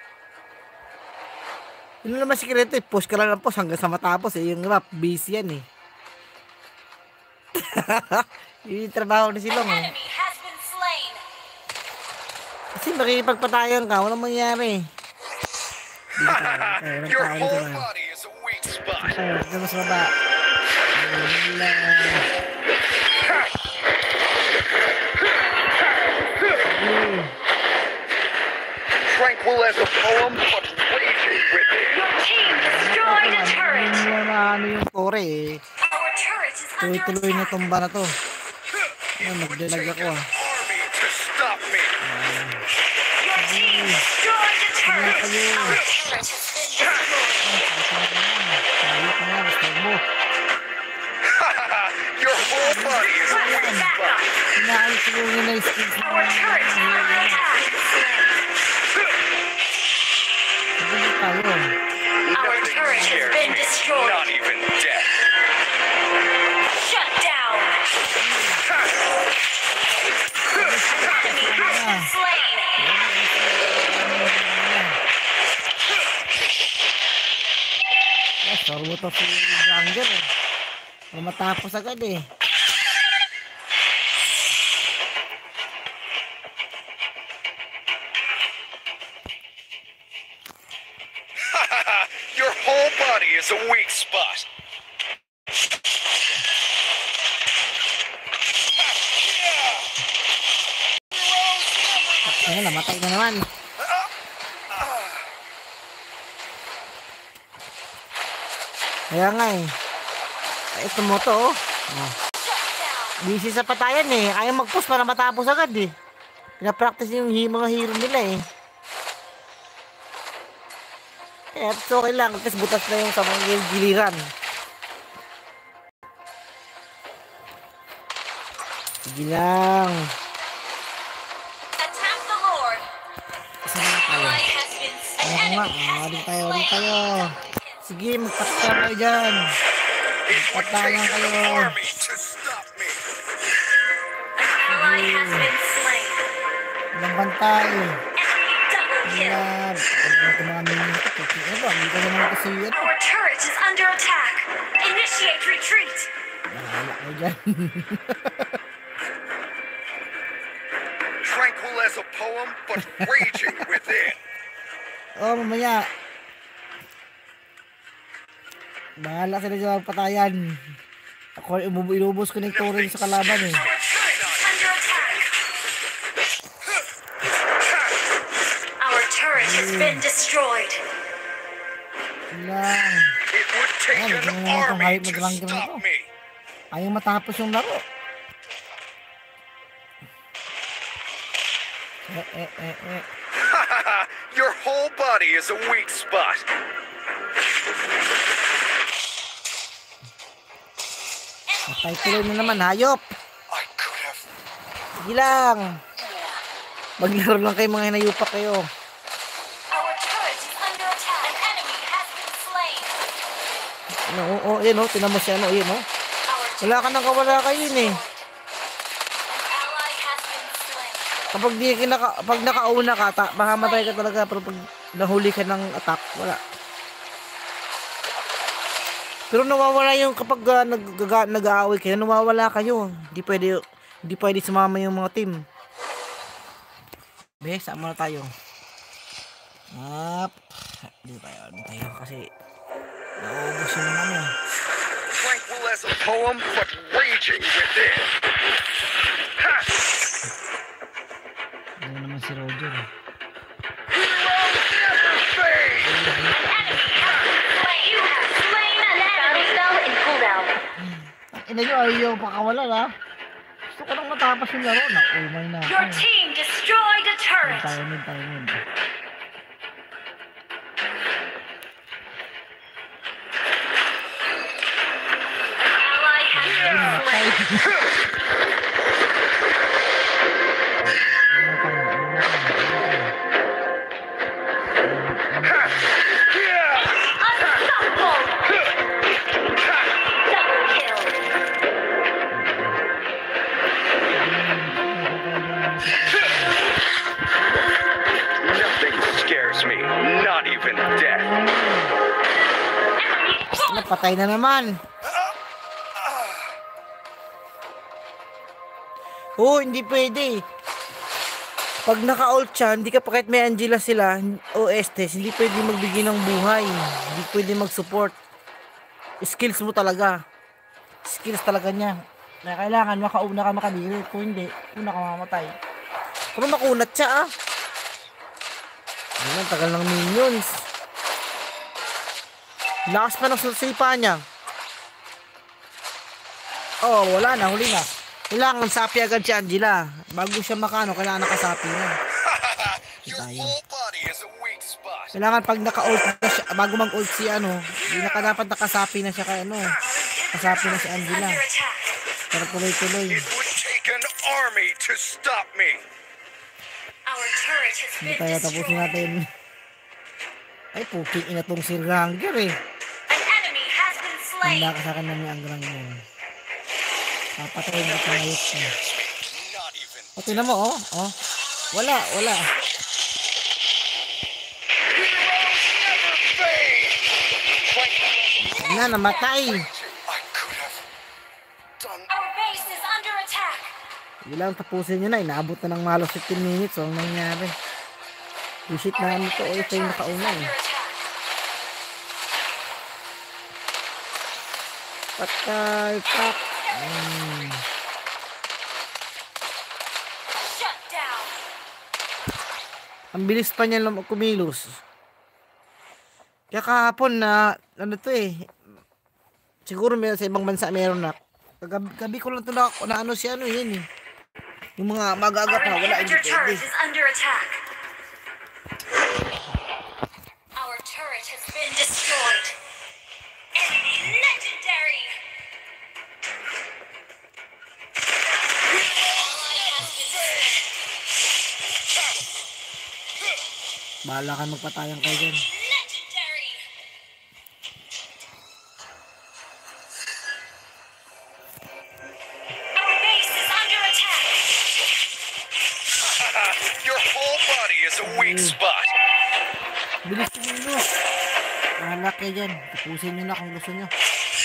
Yun naman sikreto eh. Push ka lang ng push hanggang sa matapos eh. Yung rap, busy yan eh. Yun yung trabaho ni Silong eh. Enemy has been slain. Kasi makikipagpatayan ka, walang mangyari. Your whole body is a weak spot. Ay, dito mas baba. Wala. Tranquil as a poem, but raging within. Your team destroyed a turret. Yun na ano yung tore eh. Our turret is under Tuloy-tuloy na attack. tumba na to. Ayun, nagdalag Take ako an ah. army to stop me. Your team destroyed a turret. Ayun. Our turret has been destroyed. Ayok na yan, gusto mo. Your whole body is a weak Weapon spot. backup. Inaayos siguro nila yung skills na Our turret is under attack. Sige tayo. Our turret has Scares been me, destroyed. not even death. Shut down. Enemy has been slain. Sorbo to si Granger eh. May matapos agad eh. Ayan, namatay na naman. Kaya nga eh. Ito mo to oh. Busy sa patayan eh. Ayaw mag-push para matapos agad eh. Pinapractice yung mga hero nila eh. Eh, so okay lang. Kasi butas na yung sa mga giliran. Sige lang. Attack the Lord. Isa na tayo. Ally has been Ano nga, din tayo. Sige, magpatayan kayo dyan. It would take Patayan kayo. an army to stop me. ally has been slain. Ilang bantay. Enemy double kill. Yan. Ito mga minute. Ano ba? Hindi ko naman kasi yan. Our turret is under attack. Initiate retreat. Nahala kayo dyan. Tranquil as a poem, but raging within. Oh, mamaya. Bahala sila dyan magpatayan. Ako, inubos ko na yung torrent sa kalaban eh. Our turret is under attack. Our turret has been destroyed. Lang. It would take Ayan, an ganyan naman itong army hayop to na galang-galang stop to. me. Ayaw matapos yung laro. Your whole body is a weak spot. Patay tuloy na naman, hayop. I could have. Sige lang. Maglaro lang kayo mga hinayupak kayo. Our turret is under attack. An enemy has been slain. Ano, yan o, tinan mo siya, ano, yan o. Our Wala ka nang kawala kayo yun eh. An ally has been slain. Pag nakauna ka, makamatay ka talaga, pero pag nahuli ka ng attack, wala. Pero nawawala yung kapag nag-aaway kayo, nawawala kayo. Hindi pwede sumama yung mga team. Be, saan muna tayo? Dito tayo kasi naubos yung ano. Tranquil as a poem, but raging within. Ha! Ano naman si Roger eh. Heroes never fade. You have slain an enemy. Battle in cooldown. Ina nyo, ayaw pakawala ha. Gusto ko lang matapos yung laro na. Umay na Your ako. team destroyed a turret. Tayo nun. Ally has been slain. Unstoppable. Double kill. Nothing scares me, not even death. Enemy Napatay na naman. Hindi pwede. Pag naka-ult siya, hindi ka pa kahit may Angela sila, o Estes, hindi pwede magbigay ng buhay. Hindi pwede mag-support. Skills mo talaga. Skills talaga niya. Na kailangan makauna ka makadiri. Kung hindi, una ka mamamatay. Pero makunat siya Ayun, tagal ng minions. Lakas pa ng sipa niya. Wala na, huli na. Kailangan sapi agad si Angela. Bago siya makano, kailangan nakasapi na. Your whole body is a weak spot. Kailangan pag naka-ult na siya, bago mag-ult si dapat nakasapi na siya kay kasapi na si Angela. under attack. Pero tuloy-tuloy. It would take an army to stop me. Our turret has Hindi been tayo tapusin destroyed. natin. Ay, puking ina tong si Ranger eh. An enemy has been slain. Handa ka sa akin na may ang yun. Papatayin ko sa ayos ko. Not even. Tingnan mo, Wala. Heroes never fade. Namatay. I could have done. Our base is under attack. Ilang tapusin nyo na, inaabot na ng malos 15 minutes, ang nangyari. Visit na ano to, ito yung nakauna eh. Under attack. Patay, pak. Shut down. Ang bilis pa niya kumilos. Kaya kahapon na, ano to eh, siguro may sa ibang bansa meron na. Gabi ko lang to na ano si ano yun eh. Yung mga mag-aga Our pa, wala, hindi inhibitor turret pwede. is under attack. Our turret has been destroyed. Enemy legendary. Bahala ka magpatayang kayo dyan. Legendary. Our base is under attack. Your whole body is a weak spot. Bilis kumilos. Bahala kayo dyan. Tapusin nyo na kung gusto nyo.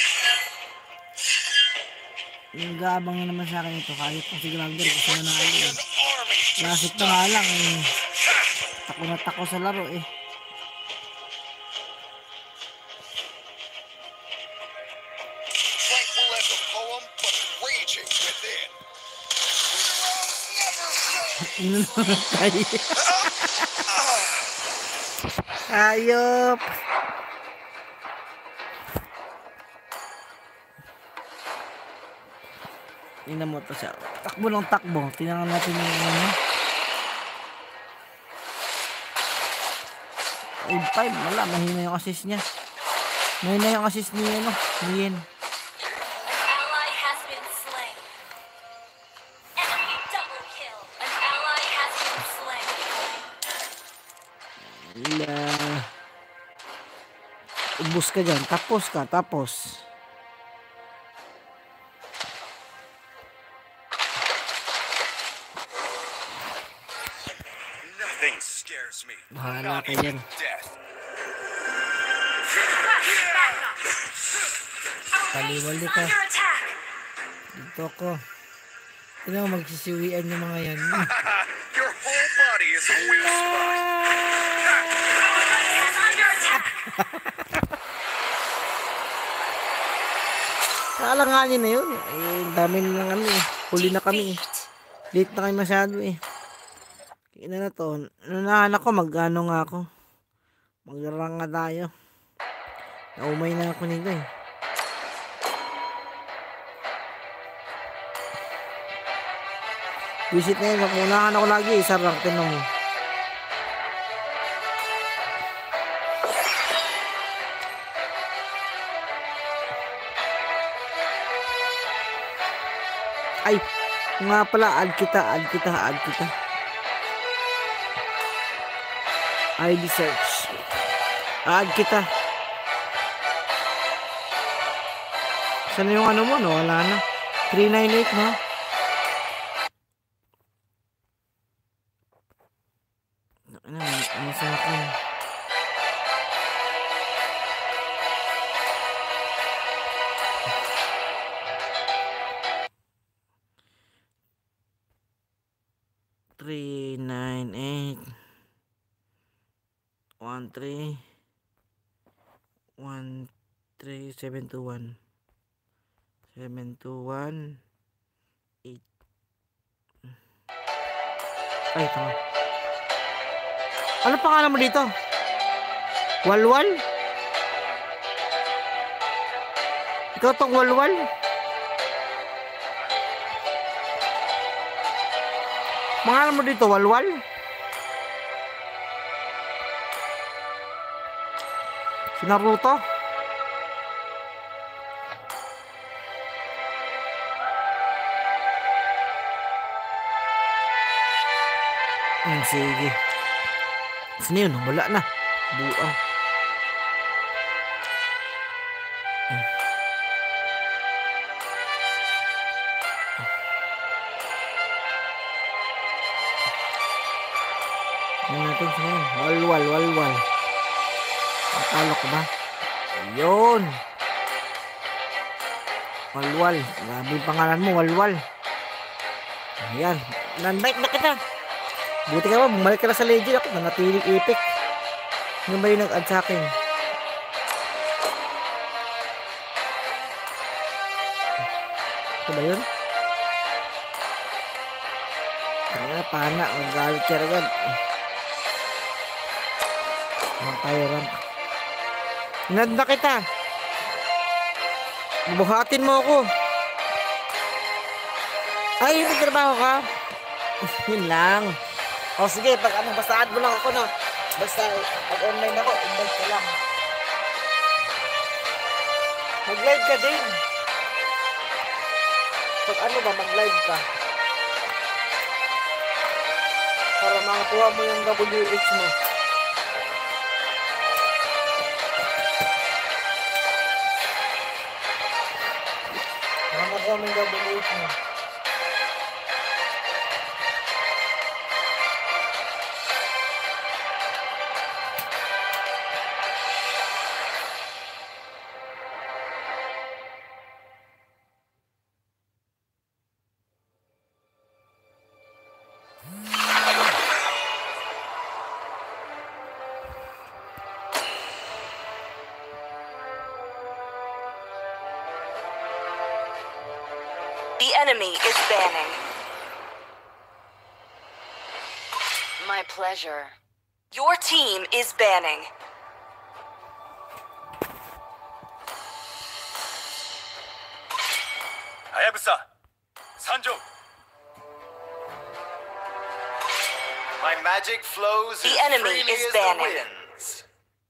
Yung gabang naman sa akin ito. Kahit kung si Grander gusto na na eh. Klasik na nga lang eh. Tako na tako sa laro eh. Tranquil as a poem, but raging within. Ino naman tayo. Ayop. Tingnan mo to siya. Takbo ng takbo. Tingnan natin yung ano. 5-5. Wala. Mahina yung assist niya. Mahina yung assist niya. Ano. Niyen. Ally has been slain. Enemy double kill. An ally has been slain. Wala. Ubus ka dyan. Tapos ka. Tapos. Nothing scares me. Bahala Not ka even dyan. death. Kaliwal dito. Under attack. Dito ko. Tingnan mo magsisiwian yung mga yan. Your whole body is a weak spot. Is under attack. Kaalanganin na yun. Eh, dami ng ano eh. Huli na kami eh. Late na kayo masyado eh. Kaya na to. Nunahan ako, mag-ano nga ako. Magrarang nga tayo. Naumay na ako nito eh. Visit na yun. Unahan ako lagi. Isa rank. Tinan mo. Ay, nga pala, add kita. ID search. Add kita. Saan yung ano mo, no? Wala na. 398, no? Ano sa akin? Three, nine, eight, 1-3, 1-3, 7-2-1, 7-2-1, 8. Ay, tama. Ano pangalan mo dito? Walwal? Ikaw tong walwal? Pangalan mo dito, walwal? Si Naruto? Sige. Sino yun? Wala na. Buang. Ano natin sino yun? Walwal. Nakalo ko ba? Ayun. Walwal. Grabe yung pangalan mo, walwal. Ayan. Nanbite na kita. Buti ka ba, bumalik ka na sa legend ako. Nanatiling epic. Ano ba yung nag-add sa akin? Ito ba yun? Pana, magalit ka agad. Tayo rank. Nad na kita. Buhatin mo ako. Ay, may trabaho ka? Yun lang. O sige, pag ano, basta add mo lang ako, no? Basta pag online ako, invite ka lang. Mag-live ka din. Pag ano ba, mag-live ka. Para makakuha mo yung WH mo. Makakuha mo yung WH mo. The enemy is banning. My pleasure. Your team is banning. Hayabusa, Sanjo. My magic flows The as enemy freely is as banning. the winds.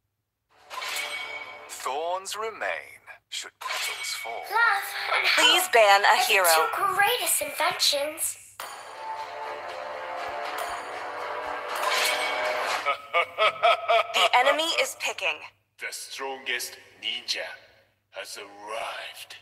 Thorns remain should petals fall. Love and Please hope ban a are the hero. two greatest inventions. The enemy is picking. The strongest ninja has arrived.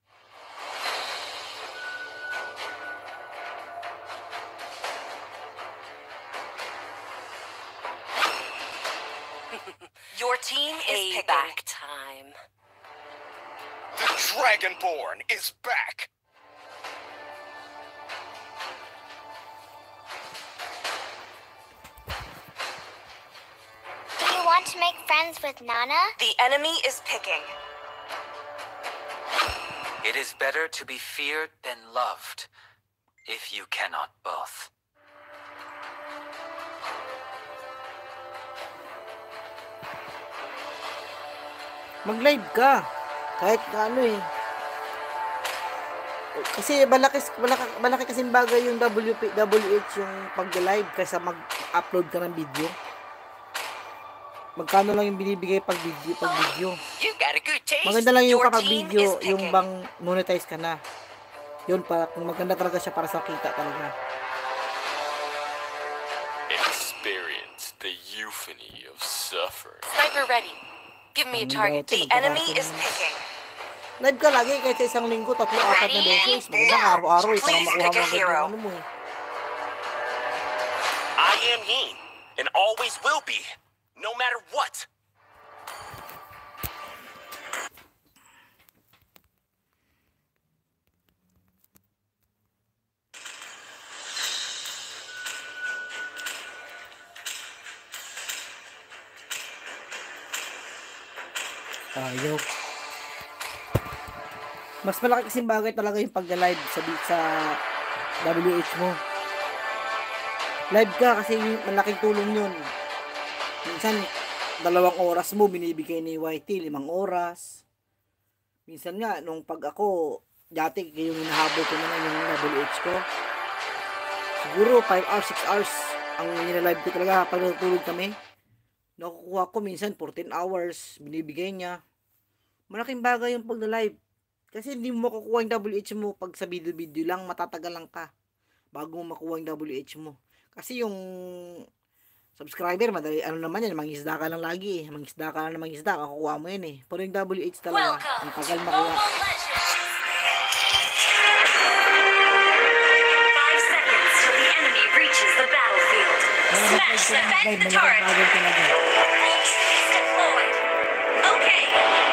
Your team is picking. Payback time. The Dragonborn is back. Do you want to make friends with Nana? The enemy is picking. It is better to be feared than loved, if you cannot both. Mag-live ka. Kahit na ano eh. Kasi malaki kasing bagay yung WH yung pag-live kaysa mag-upload ka ng video. Magkano lang yung binibigay pag video. You got a good taste. Maganda lang yung Your kapag team video, is picking. yung bang monetize ka na. Yun, para kung maganda talaga siya para sa kita talaga. Experience the euphony of suffering. Sniper ready. Give me a target. The enemy is picking. Live ka lagi kahit sa isang linggo, 3-4 na beses. Maganda araw-araw eh, para Please makuha pick a mo agad hero. yung ano mo eh. I am Yin, and always will be, no matter what. Ayaw. Mas malaki kasing bagay talaga yung pag-live sa WH mo. Live ka kasi malaking tulong yun. Minsan, 2 oras mo binibigay ni YT, 5 oras. Minsan nga, nung pag ako, dati yung hinahabol ko naman yung WH ko. Siguro 5 hours, 6 hours ang nilalive ko talaga pag natutulog kami. Nakukuha ko minsan 14 hours, binibigay niya. Malaking bagay yung pag-live. Kasi hindi mo makukuha yung WH mo pag sa video-video lang, matatagal lang ka bago mo makuha yung WH mo. Kasi yung subscriber, madali, ano naman yan, mangisda ka lang lagi eh. Mangisda ka lang na mangisda, makukuha mo yan eh. Pero yung WH talaga, ang tagal makuha. 5 seconds till the enemy reaches the battlefield. Smash them back to the turret. Ultras deployed. Okay.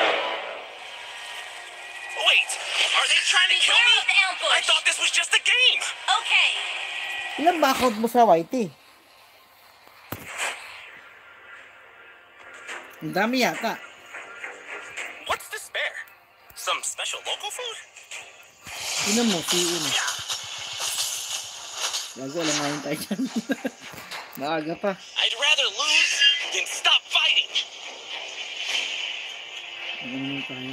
Wait, are they trying to kill Clear me? out the ambush. I thought this was just a game. Okay. Ilang background mo sa YT? Ang dami yata. What's the spare? Some special local food? Tinan mo, siin. Bago, alam nga yun tayo dyan. Maaga pa. I'd rather lose than stop fighting. Ganun tayo.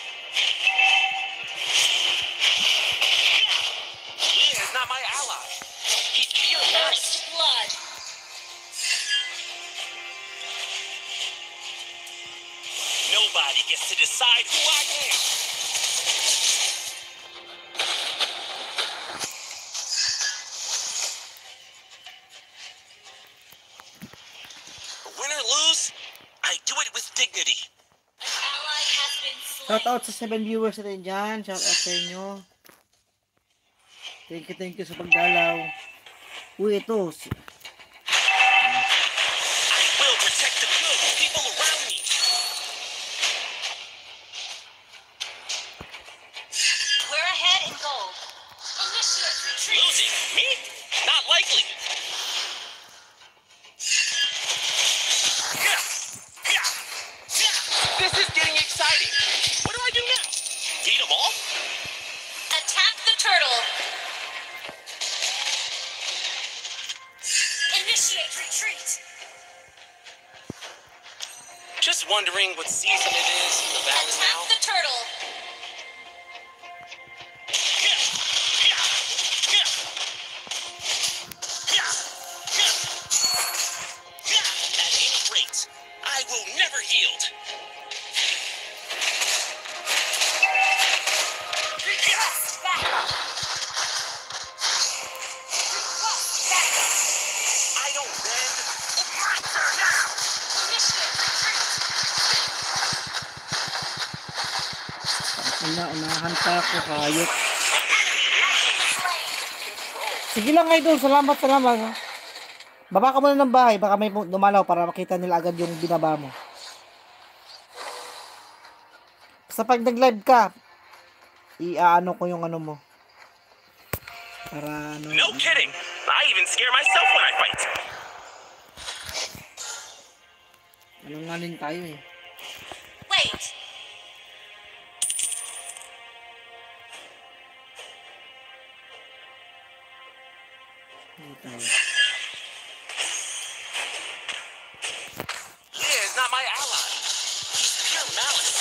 Lin is not my ally. He's pure malice. First blood. Nobody gets to decide who I am. Win or lose, I do it with dignity. An ally has been slain. Shout out sa 7 viewers natin dyan. Shout out sa inyo. Thank you sa pagdalaw. Uy, ito. I will protect the good people around me. We're ahead in gold. Initiate retreat. Losing? Me? Not likely. This is getting exciting. What do I do now? Beat them all? Attack the turtle. Initiate retreat. Just wondering what season it is in the valley Attack now. the turtle. At any rate, I will never yield. Request backup. Request backup. I don't bend. My turn now. Initiate retreat. Unahan pa ako, hayop. Slain. Sige lang, idol. Salamat. Baba ka muna ng bahay. Baka may dumalaw para makita nila agad yung binaba mo. Basta pag nag-live ka, iaano ko yung ano mo. Para ano. No kidding. I even scare myself when I fight. Ano nga din tayo eh. Wait. Hindi tayo. Lin is not my ally. He's pure malice.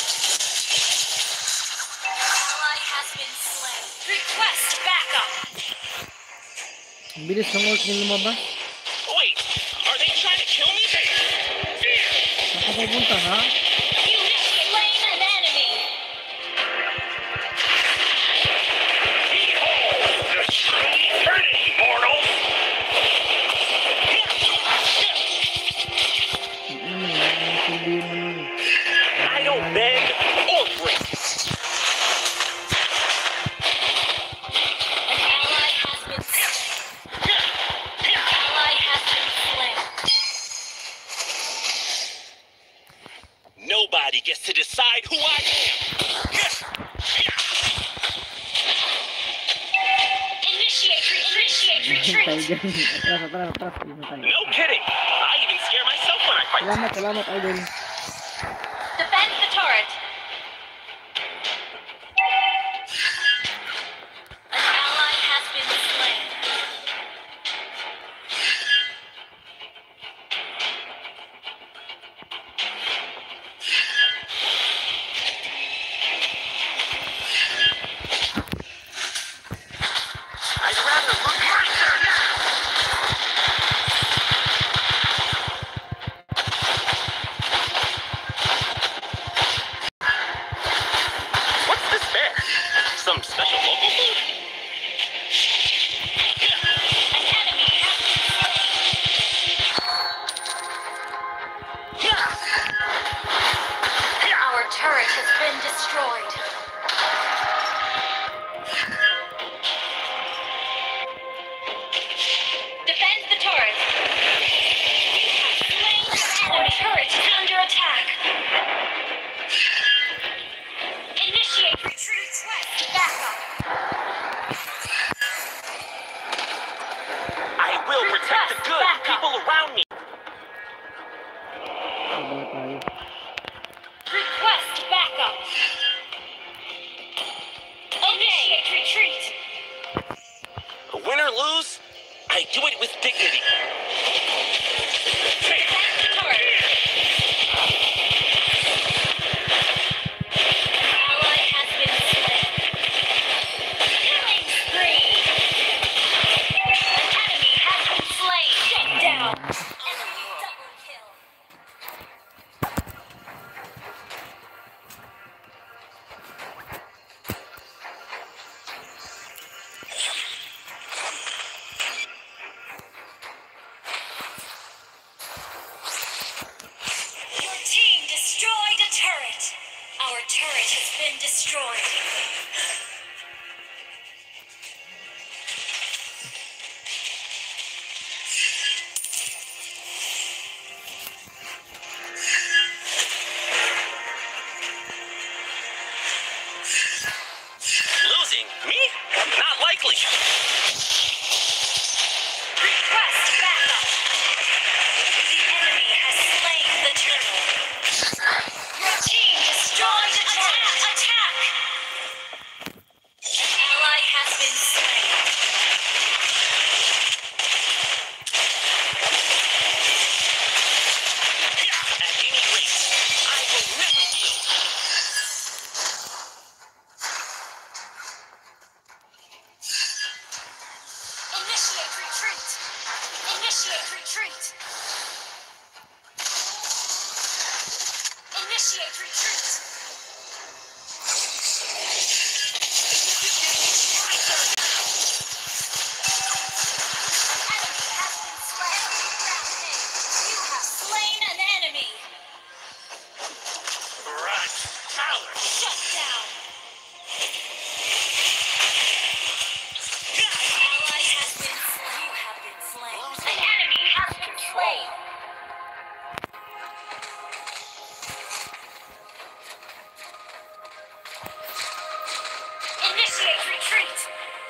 An ally has been slain. Request backup. Ang bilis ng ult nila lumabas. Wait, are they trying to kill me? Saan ka pupunta, ha? You have slain an enemy. Eternity, mortal! Ano yan? Ang silbi yung ano eh. I don't bend or break. An ally has been slain. An ally has been slain. Nobody gets to decide who I am. Initiate Tayo retreat. dyan. Atras. Tingnan tayo. No kidding. I even scare myself when I fight. Salamat, idol. Defend the turret. An ally has been slain. I'd rather look my turn now. What's this bear? Some special local food? An enemy has been slain. Our turret has been destroyed. Defend the turret. You have slain an enemy. Turret is under attack. Initiate retreat. Request backup. I will protect the good people around me. Baba tayo. Request backup. Initiate retreat. Win or lose, I do it with dignity. Defend the turret. destroyed. Losing? Me? Not likely. Request backup. The enemy has slain the turtle. Your team destroyed the turret. Attack! An ally has been slain. At any rate, I will never yield. Initiate retreat. Initiate retreat. Initiate retreat. You have slain an enemy. Right. Power. Shut down. Ally has been slain. You have been slain. An enemy has been slain. Initiate retreat.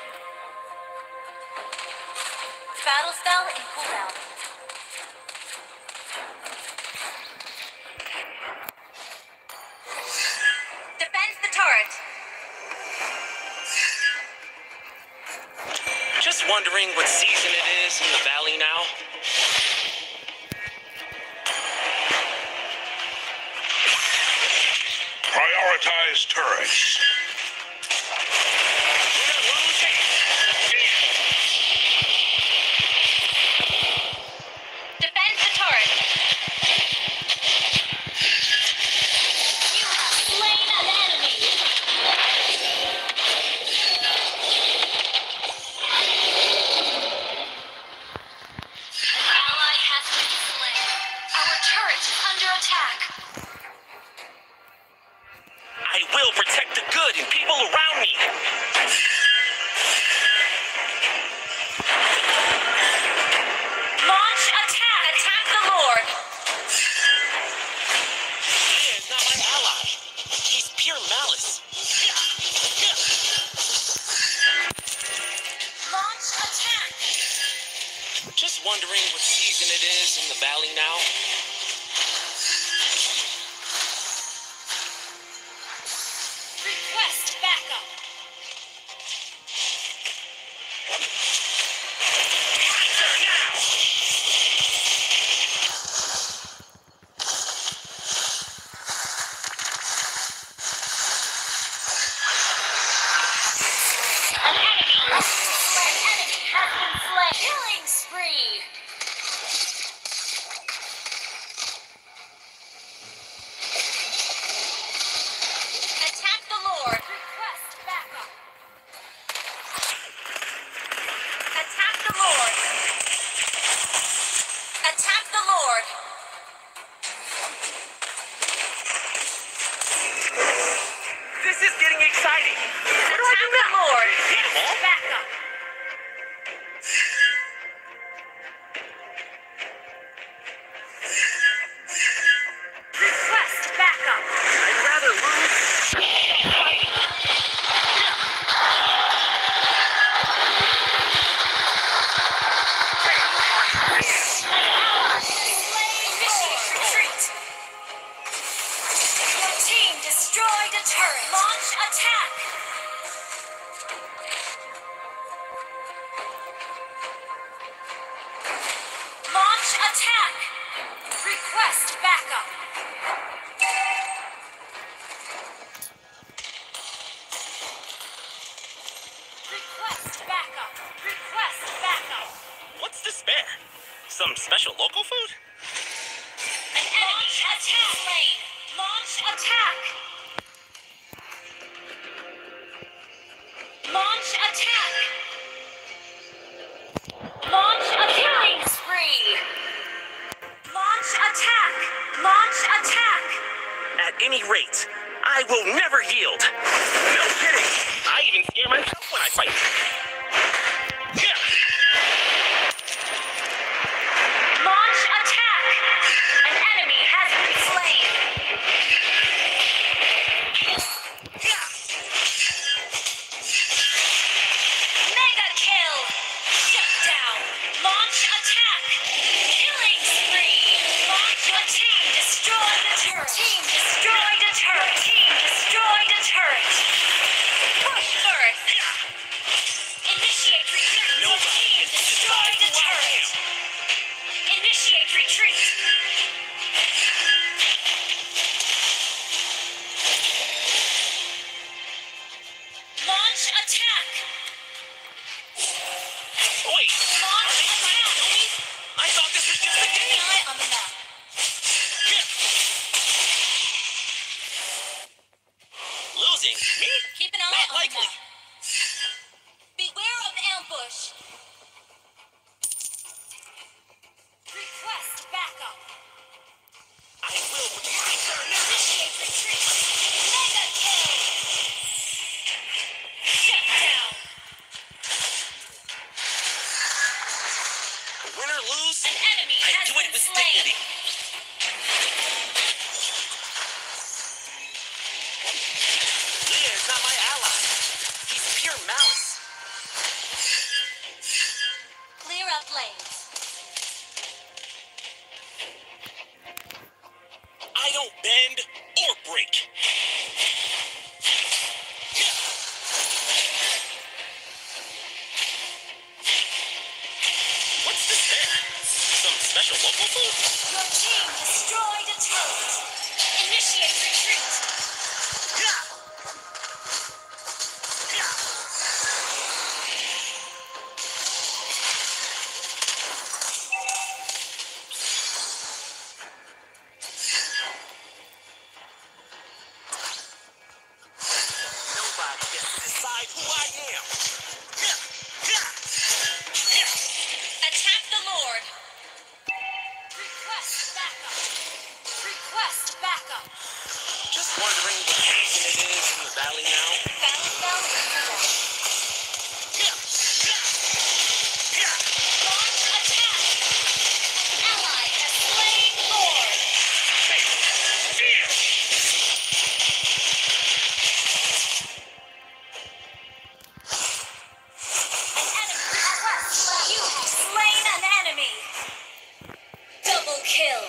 Battle spell in cooldown. Defend the turret. Just wondering what season it is in the valley now. Prioritize turrets. Defend the turret. You have slain an enemy. An ally has been slain. Our turret is under attack. I will protect the good and people around me. Launch attack. Attack the Lord. He is not my ally. He's pure malice. Launch attack. Just wondering what season it is in the valley now. Request backup. Answer now! An enemy has been slain. Killing spree. Attack the Lord. Request backup. Attack the Lord. Attack the Lord. This is getting exciting. Attack the Lord. Need 'em all? Backup. Request backup. I'd rather lose. Initiate retreat. Your team destroyed a turret. Launch attack. Launch attack. Request backup. Request backup. Request backup. What's to spare? Some special local food? An enemy attack lane. Launch attack. Launch attack. Launch a killing spree. Launch attack. Launch attack. At any rate, I I will never yield. No kidding. I even scare myself when I fight. Yeah. Launch attack! An enemy has been slain. Mega kill! Shut down! Launch attack! Killing spree! Launch a team destroyed a turret! Team destroyed a turret! Team destroyed a turret! Push first! Initiate retreat! Your team destroyed a turret! Initiate retreat! Launch attack! Wait. Launch attack! I thought this was just a game. Eye on the map. Losing? Me? Keep an eye Not on likely. the map. Beware of ambush. Request backup. I will with my turn. Initiate retreat. Mega kill. Shut down. Win or lose, An enemy I has do been it with slain. dignity. Leah is not my ally. He's pure malice. Clear up lanes. I don't bend or break. What's this there? Some special local food? Your team destroyed a turret. Initiate retreat. Nobody gets to decide who I am. Attack the Lord. Request backup. Request backup. Just wondering what season it is in the valley now. Battle bell is ready. Launch attack. Ally has slain Lord. An enemy request. You have slain an enemy. Double kill.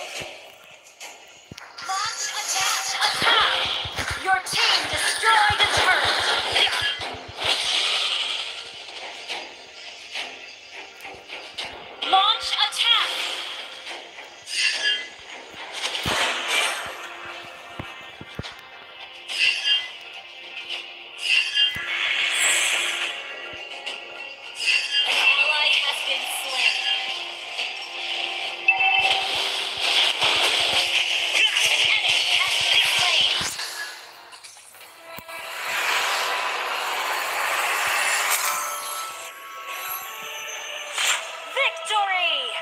Launch attack. Attack. Your team destroyed a turret. Launch attack. An ally has been slain. An enemy has been slain. Victory!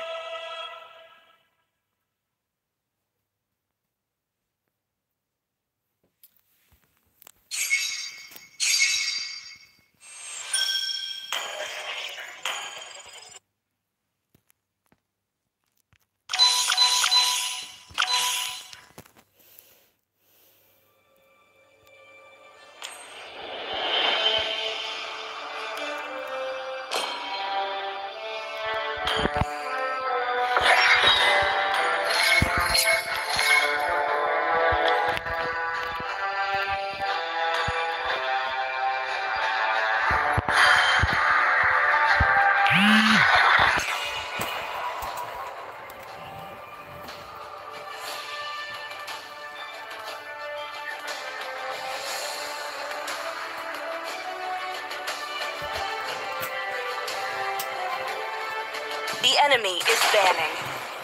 The enemy is banning.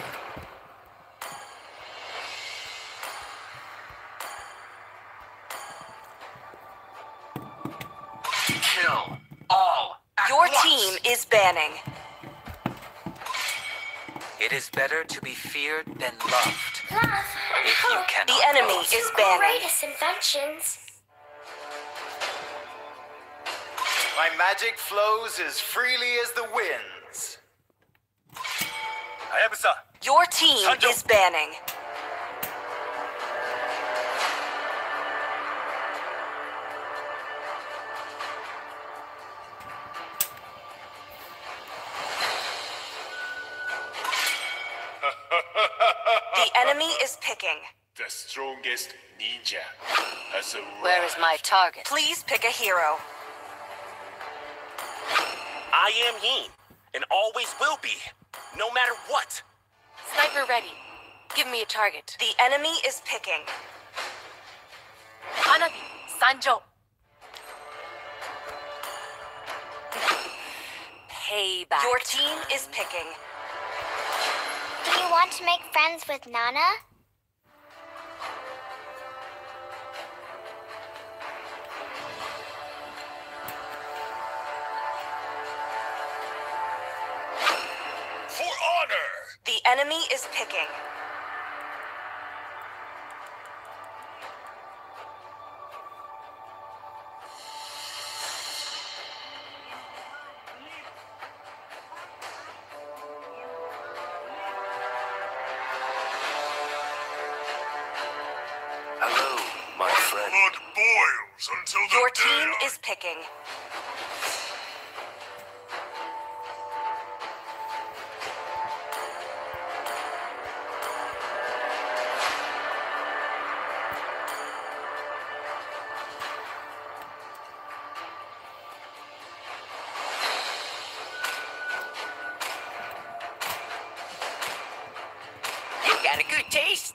Kill all. At Your once. team is banning. It is better to be feared than loved. Love. If you cannot The enemy both. is banning. Greatest inventions. My magic flows as freely as the winds. Hayabusa, Your team Sanjo. is banning. The enemy is picking. the strongest ninja, has arrived. Where is my target? Please pick a hero. I am Yin, and always will be, no matter what. Sniper ready. Give me a target. The enemy is picking. Hanabi, Sanjo. Payback. Your team is picking. Do you want to make friends with Nana? For honor! The enemy is picking. Hello, my friend. Blood boils until the Your team is picking. You got a good taste.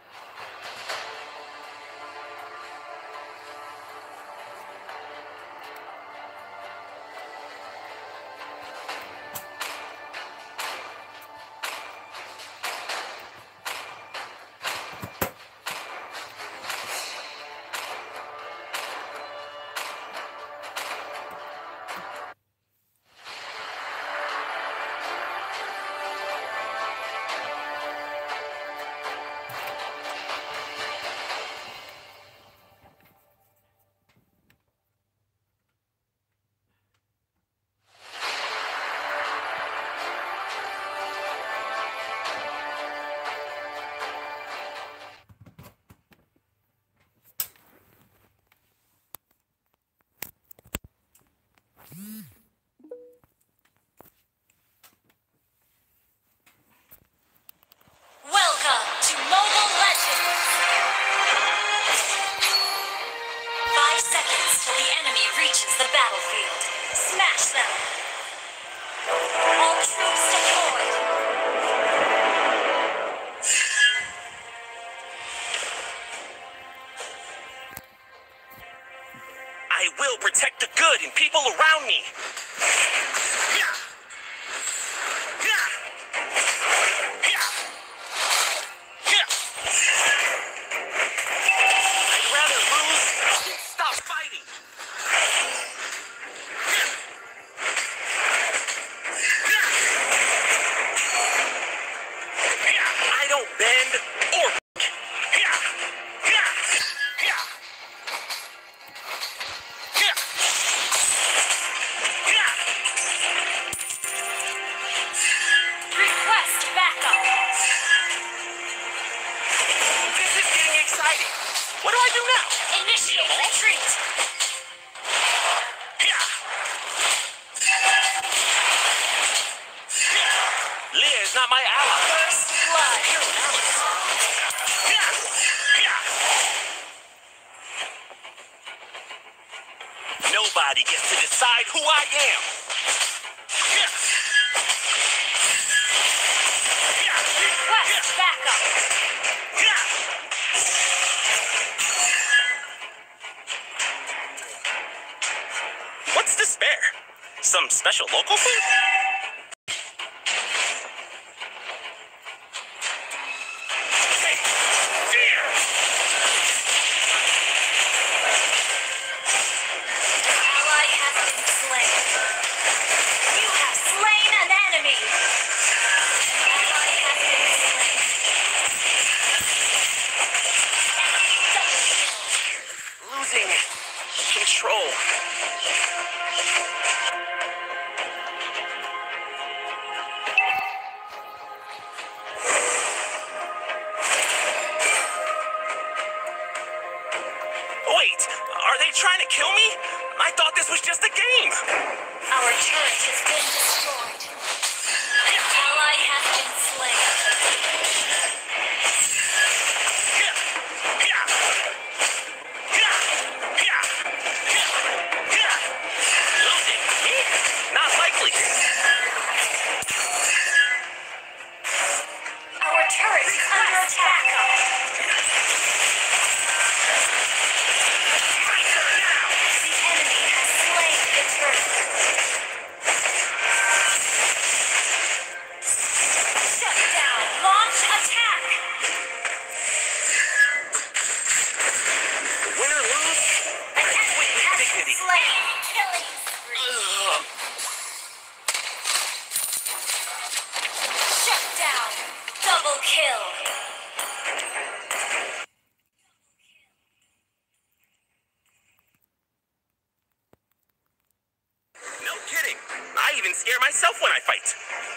Welcome to Mobile Legends! 5 seconds till the enemy reaches the battlefield. Smash them! All troops deployed! I will protect the good and people around me. Yeah. Yeah. Yeah. Yeah. I'd rather lose than stop fighting. I don't bend or Request backup! This is getting exciting. What do I do now? Initiate retreat! Leah is not my ally. First blood! Nobody gets to decide who I am. Request backup! What's to spare? Some special local food? Hey, dear! Ally has been slain. You have slain an enemy. Ally trying to kill me? I thought this was just a game. Our turret has been destroyed. An ally has been slain. Losing? Me? Not likely. Our turret is under attack. My turn now. The enemy has slain the turret. Shut down. Launch attack. Win or lose, An I enemy quit with has been dignity. slain. Killing spree. Ugh. Shut down. Double kill. No kidding. I even scare myself when I fight.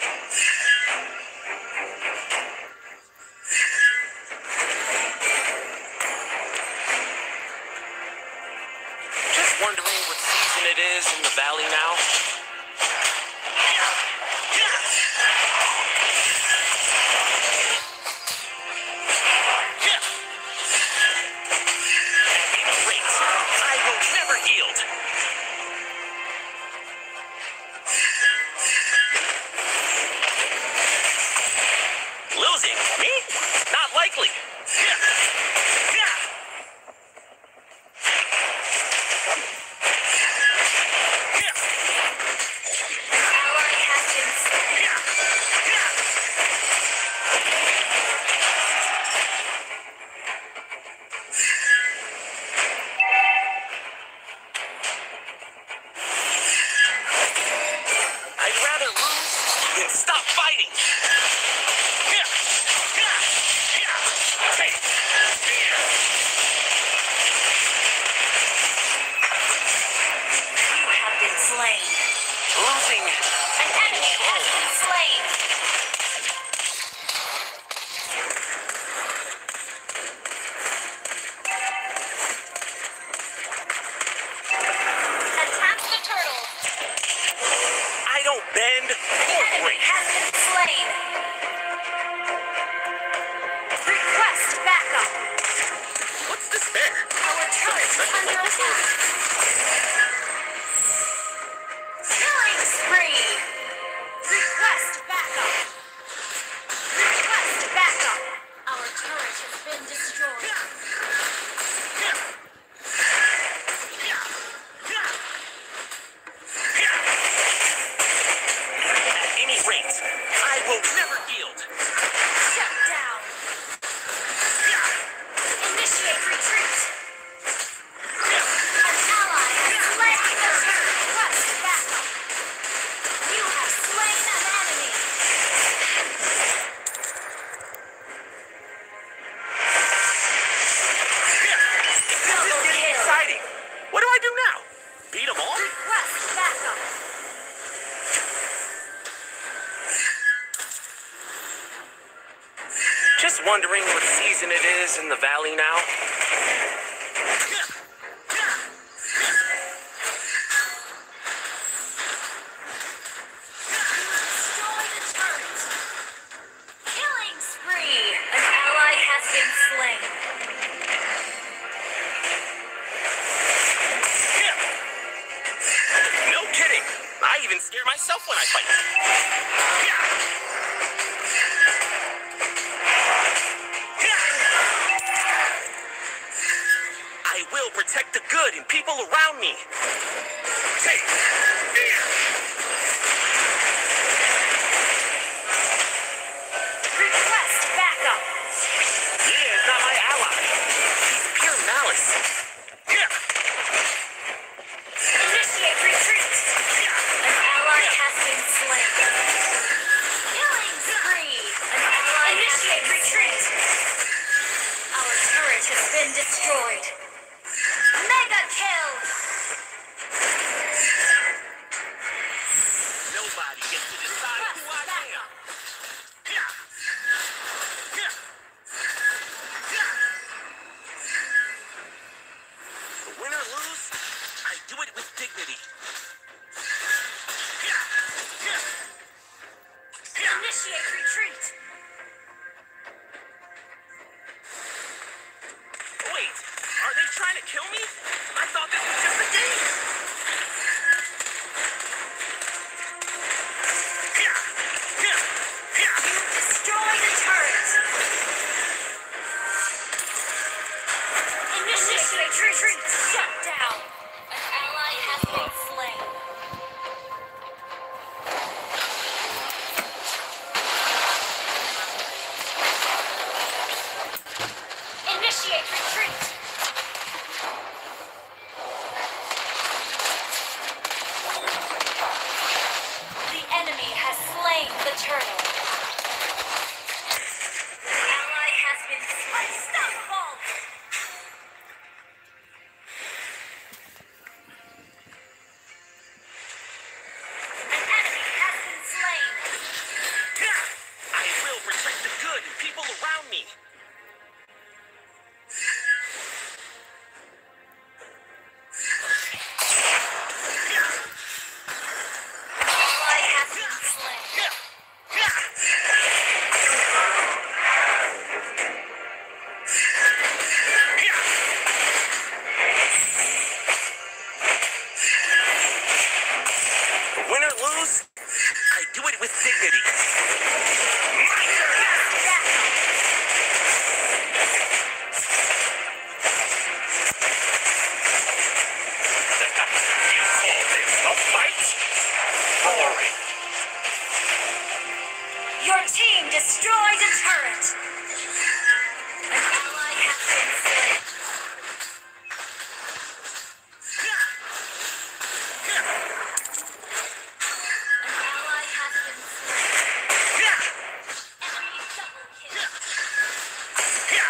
Just wondering what season it is in the valley now. At any rate, I will never yield. Losing? Me? Not likely. Ally has been slain. I'd rather lose than stop fighting. You have been slain. Losing. An enemy has been slain. Attack the turtle. I don't bend The or enemy break. has been slain. Request backup. What's this bear? Our turret is under attack. Killing spree. Request backup. Request backup. Our turret has been destroyed. At any rate, I will never yield. Shut down. Initiate retreat. An ally has slain the turret. Request backup. You have slain an enemy. This is Double getting kill. exciting. What do I do now? Beat them all? Request backup. Just wondering what season it is in the valley now. Destroy the turret. Killing spree. An ally has been slain. No kidding. I even scare myself when I fight. I will protect the good and people around me. Take fear. Request backup. He is not my ally. He's pure malice. Initiate retreat. An ally has been slain. Killing spree. An ally initiate retreat. Our turret has been destroyed. Mega kill. Nobody gets to decide who I am. Win or lose, Initiate retreat. Wait, are they trying to kill me? I thought this was just a game. Destroy the turret. Initiate retreat. Shut down. An ally has been slain. Initiate retreat. The enemy has slain the turtle. An ally has been unstoppable. An enemy has been slain. I will protect the good and people around me. Ally has been slain. Win or lose, I do it with dignity. My turn. You call this a fight? Boring. Your team destroyed a turret. An ally has been slain. An ally has been slain. Enemy double kill.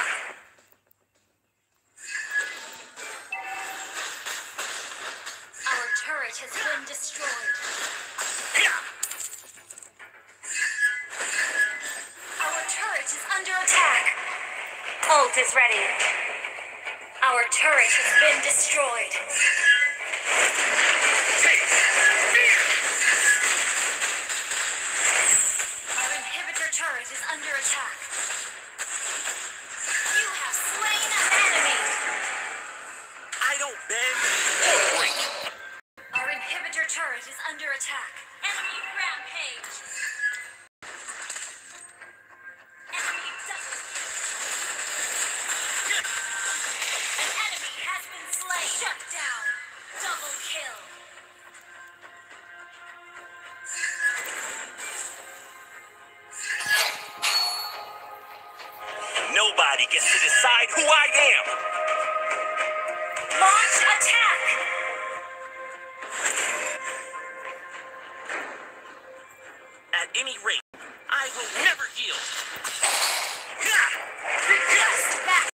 Our turret has been destroyed. Our turret is under attack. Ult is ready. Our turret has been destroyed. Our inhibitor turret is under attack. You have slain an enemy. I don't bend or break. Our inhibitor turret is under attack. Enemy rampage. Enemy double kill. An enemy has been slain. Shut down. Double kill. Nobody gets to decide who I am. Launch attack. At any rate, I will never yield. Just back.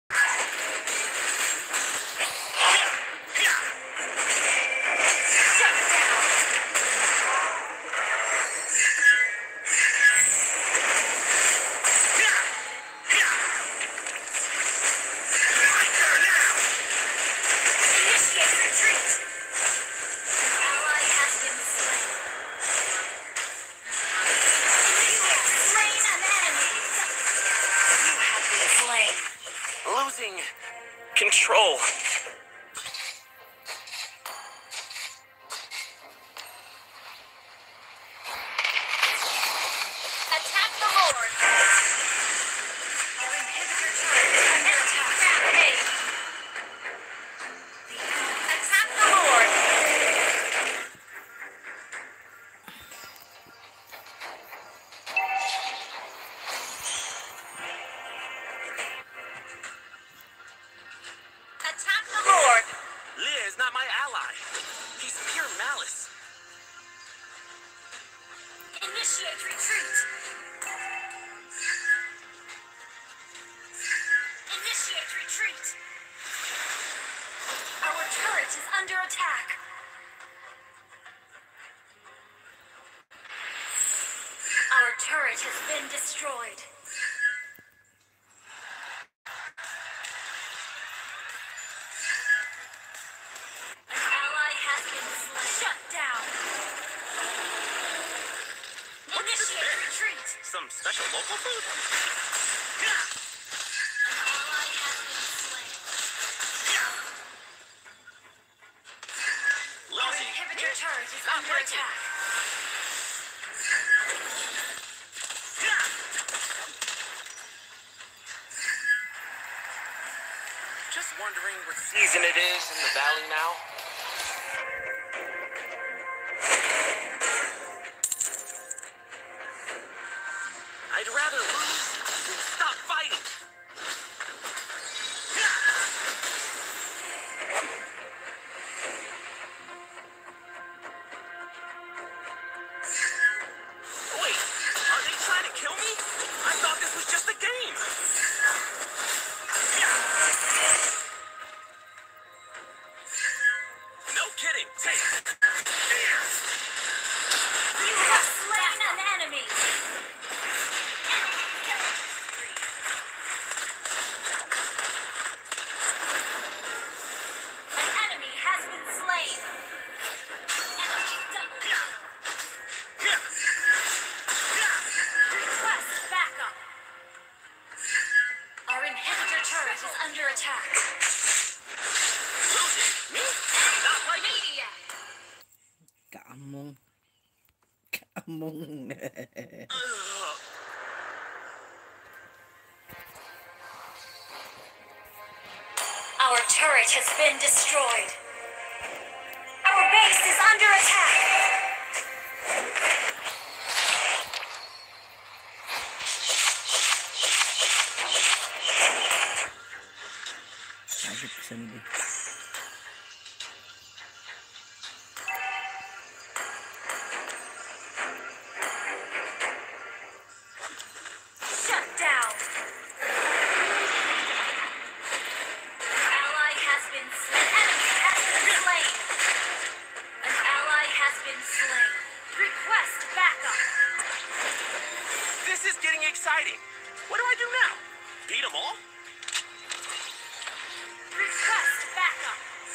Shut down. Initiate retreat. An ally has been slain. You have slain an enemy. You have been slain. Losing control. Attack the Lord. Our inhibitor turret is under attack. Rampage. Attack the Lord. Attack the Lord. Leah is not my ally. He's pure malice. Initiate retreat. Initiate retreat. Our turret is under attack. Our turret has been destroyed. An ally has been slain. Shut down. Initiate retreat. some special local food? Losing. Inhibitor turret is under attack. Just wondering what season it is in the valley now. I'd rather lose than stop fighting. Wait, are they trying to kill me? I thought this was just a game. No kidding. You have slain an enemy. An enemy has been slain. Enemy double. Request backup. Our inhibitor turret is under attack. Losing? Me? Not like me. Media. Kaamong. Kaamong. Our turret has been destroyed. Our base is under attack. Agit sandi. Shut down. Ally has been slain. An enemy has been slain. An ally has been slain. Request backup. This is getting exciting. What do I do now? Beat them all? Request backup.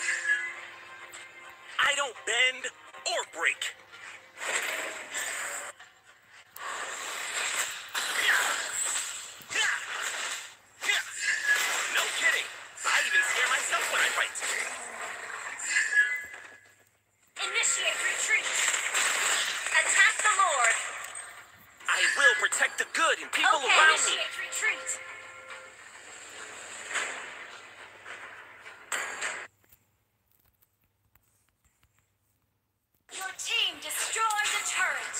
I don't bend or break. No kidding. I even scare myself when I fight. Initiate retreat. Attack the Lord. I will protect the good and people Okay, around me. initiate retreat. Your team destroyed the turret.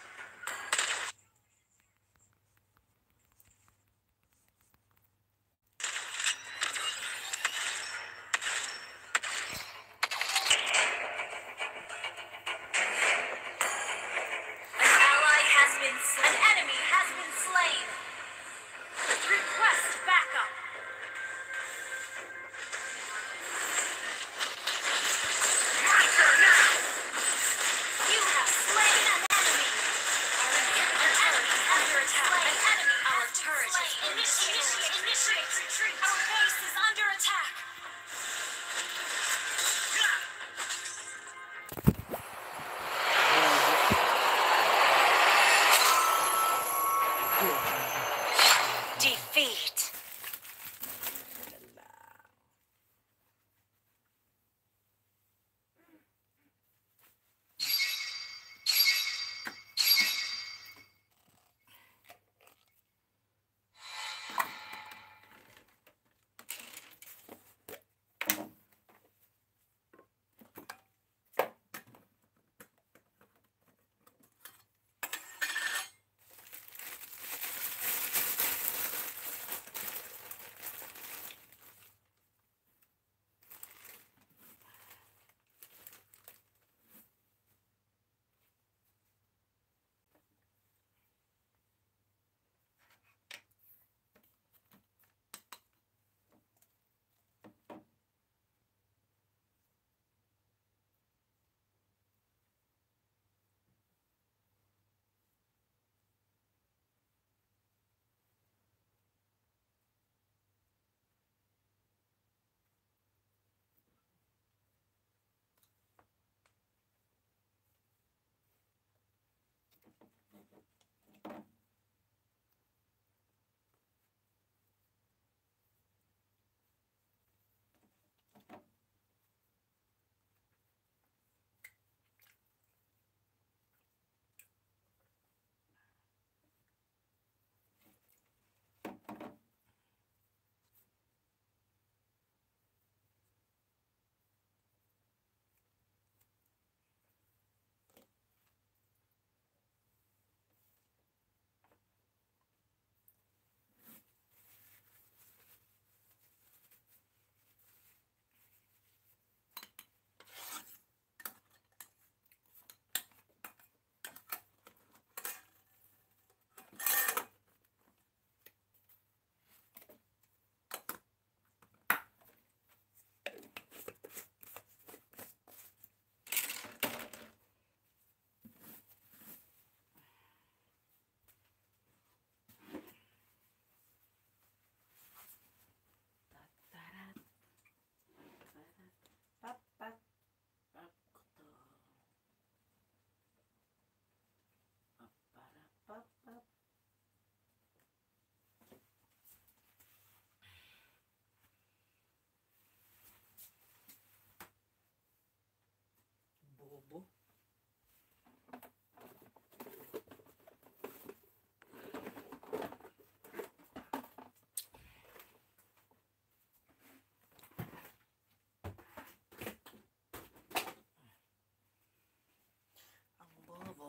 An enemy has been slain. Request backup. My turn now. You have slain an enemy. Our inhibitor turret is under attack. An enemy. Our turret is initiate retreat. Our base is under attack. Defeat.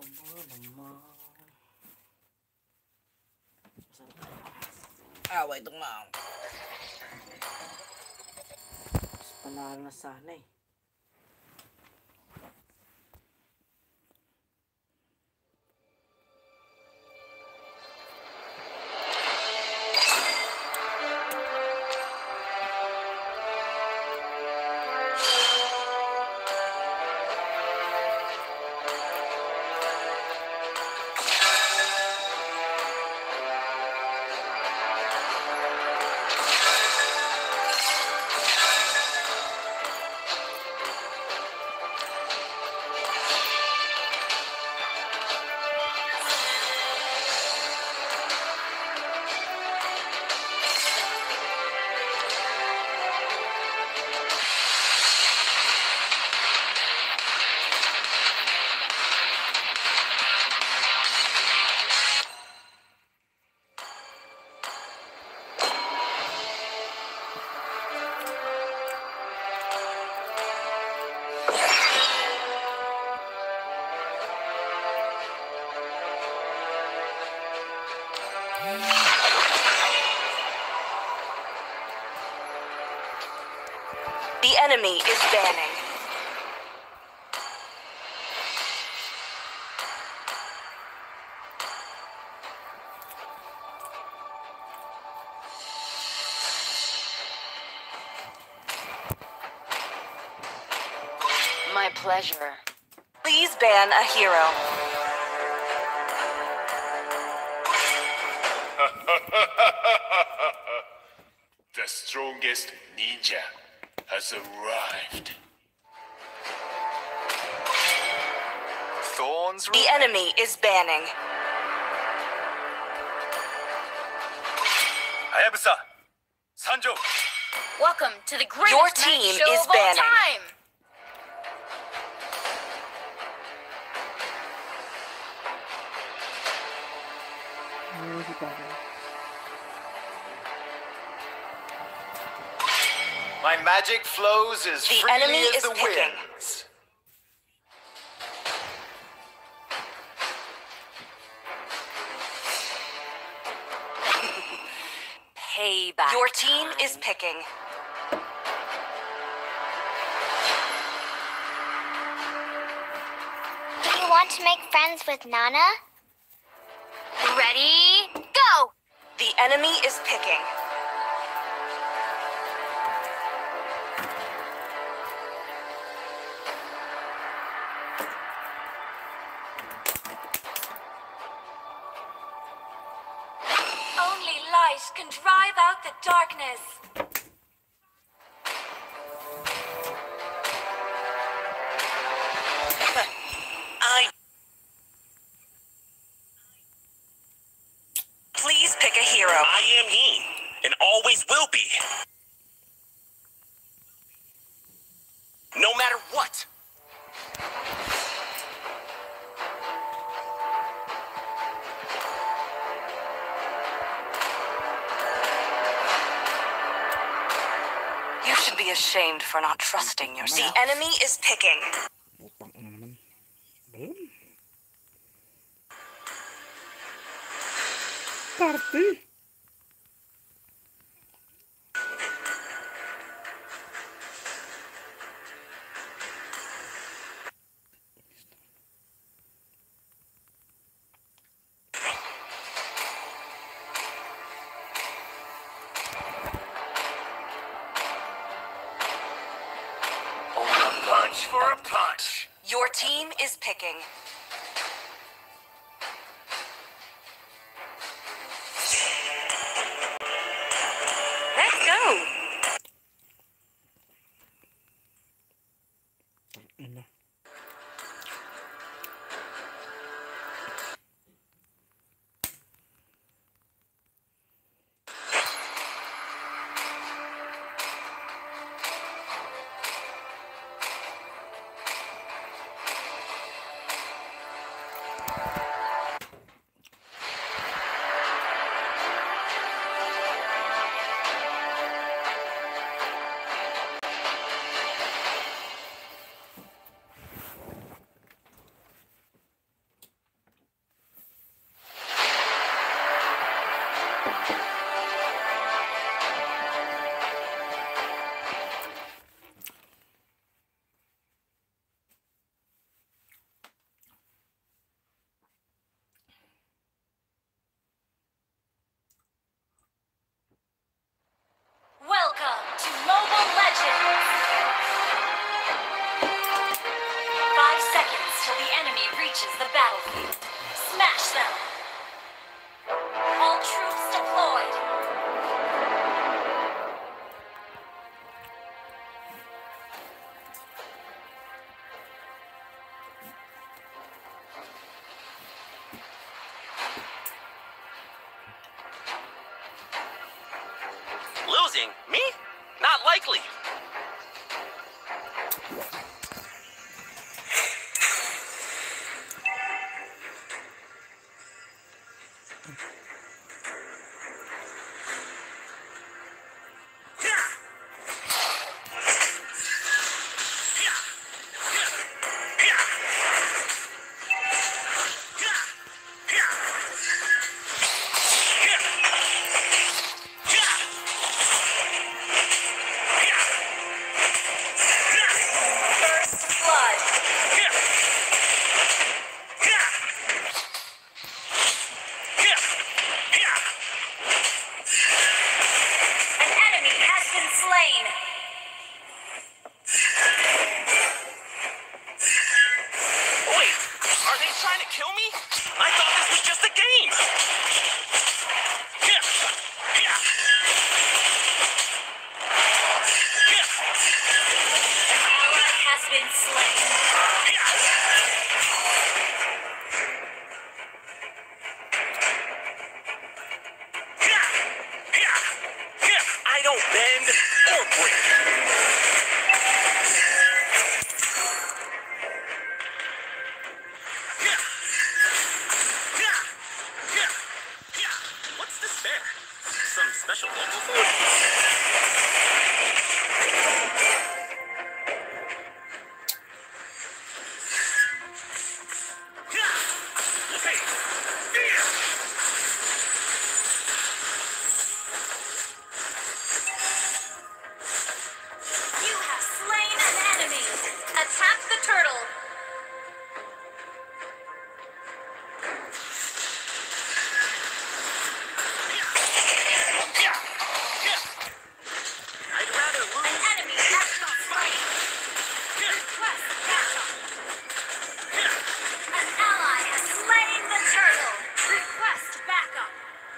Away itong mga. Panalo na sana eh. The enemy is banning. My pleasure. Please ban a hero. The strongest ninja has arrived. Thorns The enemy is banning. Hayabusa, Sanjo. Welcome to the greatest Your magic team show is of all banning. time. My magic flows as The freely enemy as is the picking. winds. Payback. Your team is picking. Do you want to make friends with Nana? Ready? Go! The enemy is picking. Only light can drive out the darkness. Please pick a hero. I am he, and always will be. No matter what. You should be ashamed for not trusting yourself. The enemy is picking. Utang ina naman. Ayun. Party. Punch for a punch. Your team is picking. Let's go. Ina. Welcome to Mobile Legends! 5 seconds till the enemy reaches the battlefield. Smash them! All troops deployed! Losing? Me? Not likely. First blood! An enemy has been slain! Wait, are they trying to kill me? I thought this was just a game. An ally has been slain. I don't bend or break. What's this bear? Some special local food? You have slain an enemy! Attack the turtle! I'd rather An lose. enemy has been slain! Request backup! An ally has slain the turtle! Request backup!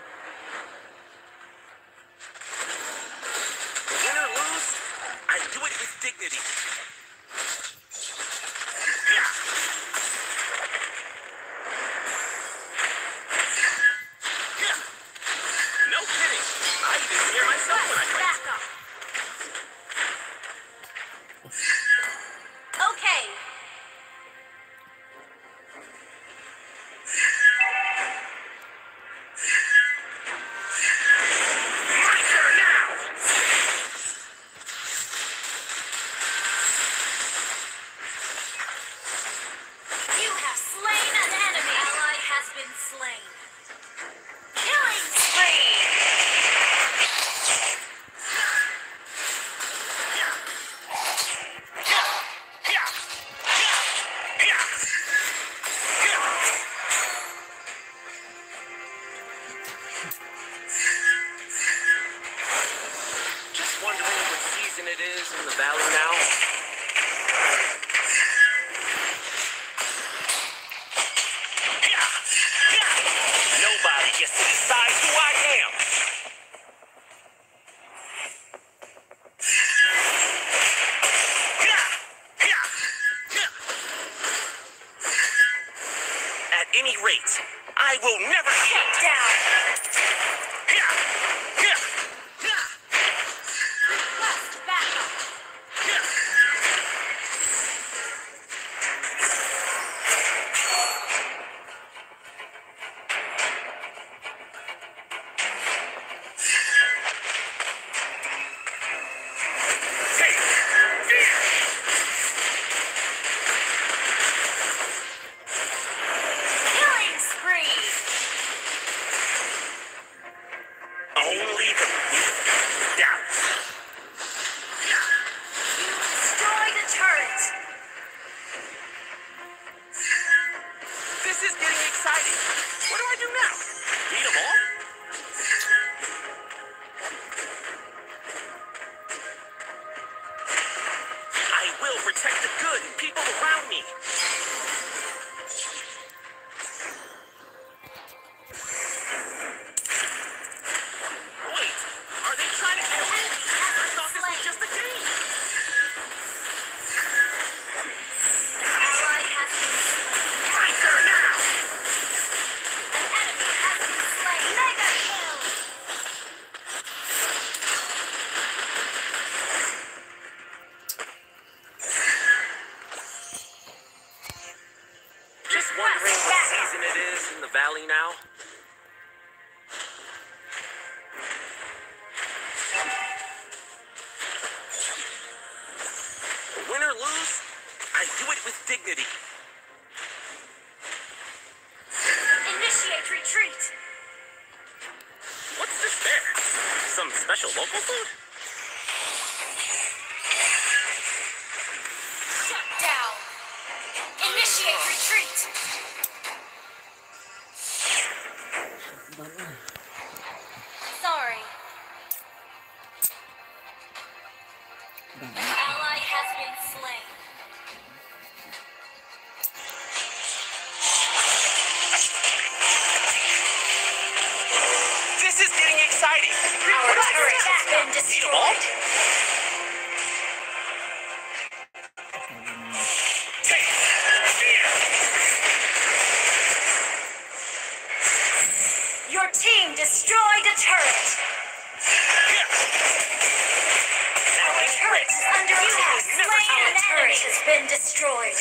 Win or lose, I do it with dignity. No kidding. I even scare myself when I fight. Backup! Okay. My turn now. You have slain an enemy! Ally has been slain. Killing spree! Just wondering what season it is in the valley now. Nobody gets to decide who I am. At any rate, I will never Take down! Request backup! Killing spree! did he? Initiate retreat. What's this there? Some special local food? Shut down. Initiate retreat. Sorry. Ally has been slain. This is getting exciting. Our turret has been destroyed. Your team destroyed a turret. Our turret is under attack. Our turret has been destroyed.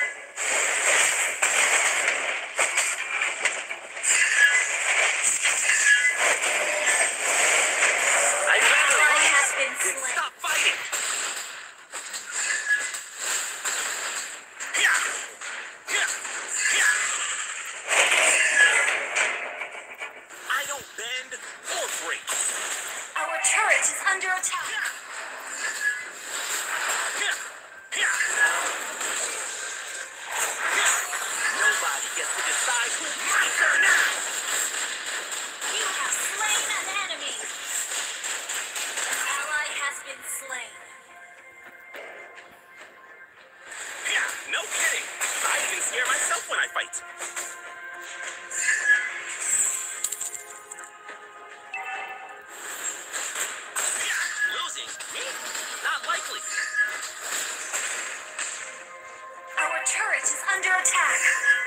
I'd rather Ally lose has been than slain. stop fighting. Yeah. Yeah. Yeah. I don't bend or break. Our turret is under attack. Nobody gets to decide who's my turn now. You have slain an enemy. An ally has been slain. Yeah, no kidding. I even scare myself when I fight. Yeah, losing? Me? Not likely. Our turret is under attack.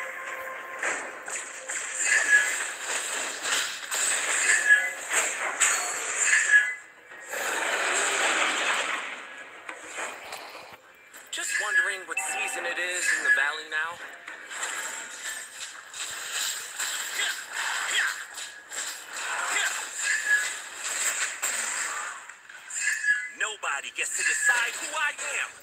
Just wondering what season it is in the valley now. Nobody gets to decide who I am.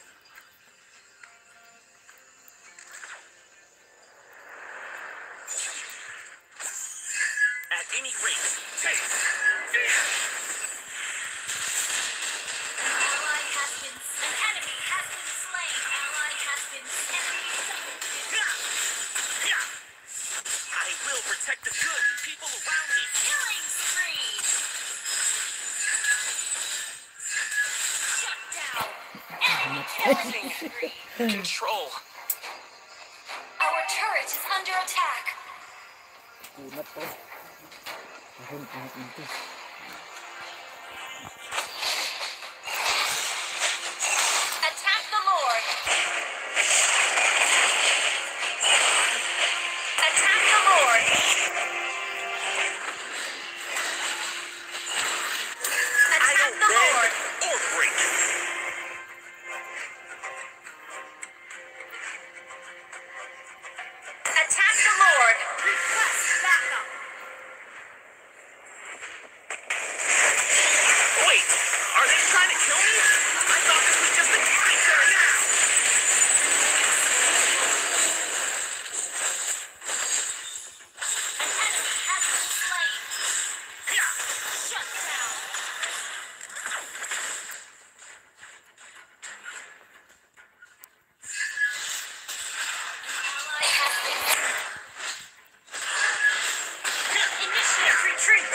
At any rate, taste fear. An ally has been slain. An enemy has been slain. Ally has been slain. I will protect the good and people around me. Killing spree. Shut down. Enemy killing spree. Control. Our turret is under attack. Kunat po. Ahon, ahon nito. Attack the Lord. Attack the Lord. I Attack don't the bend Lord. or break. Attack the Lord. Request backup. Wait, are they trying to kill me? I thought this was just a my turn now. An enemy has been slain. Yeah. Shut down. An ally has been Initiate retreat.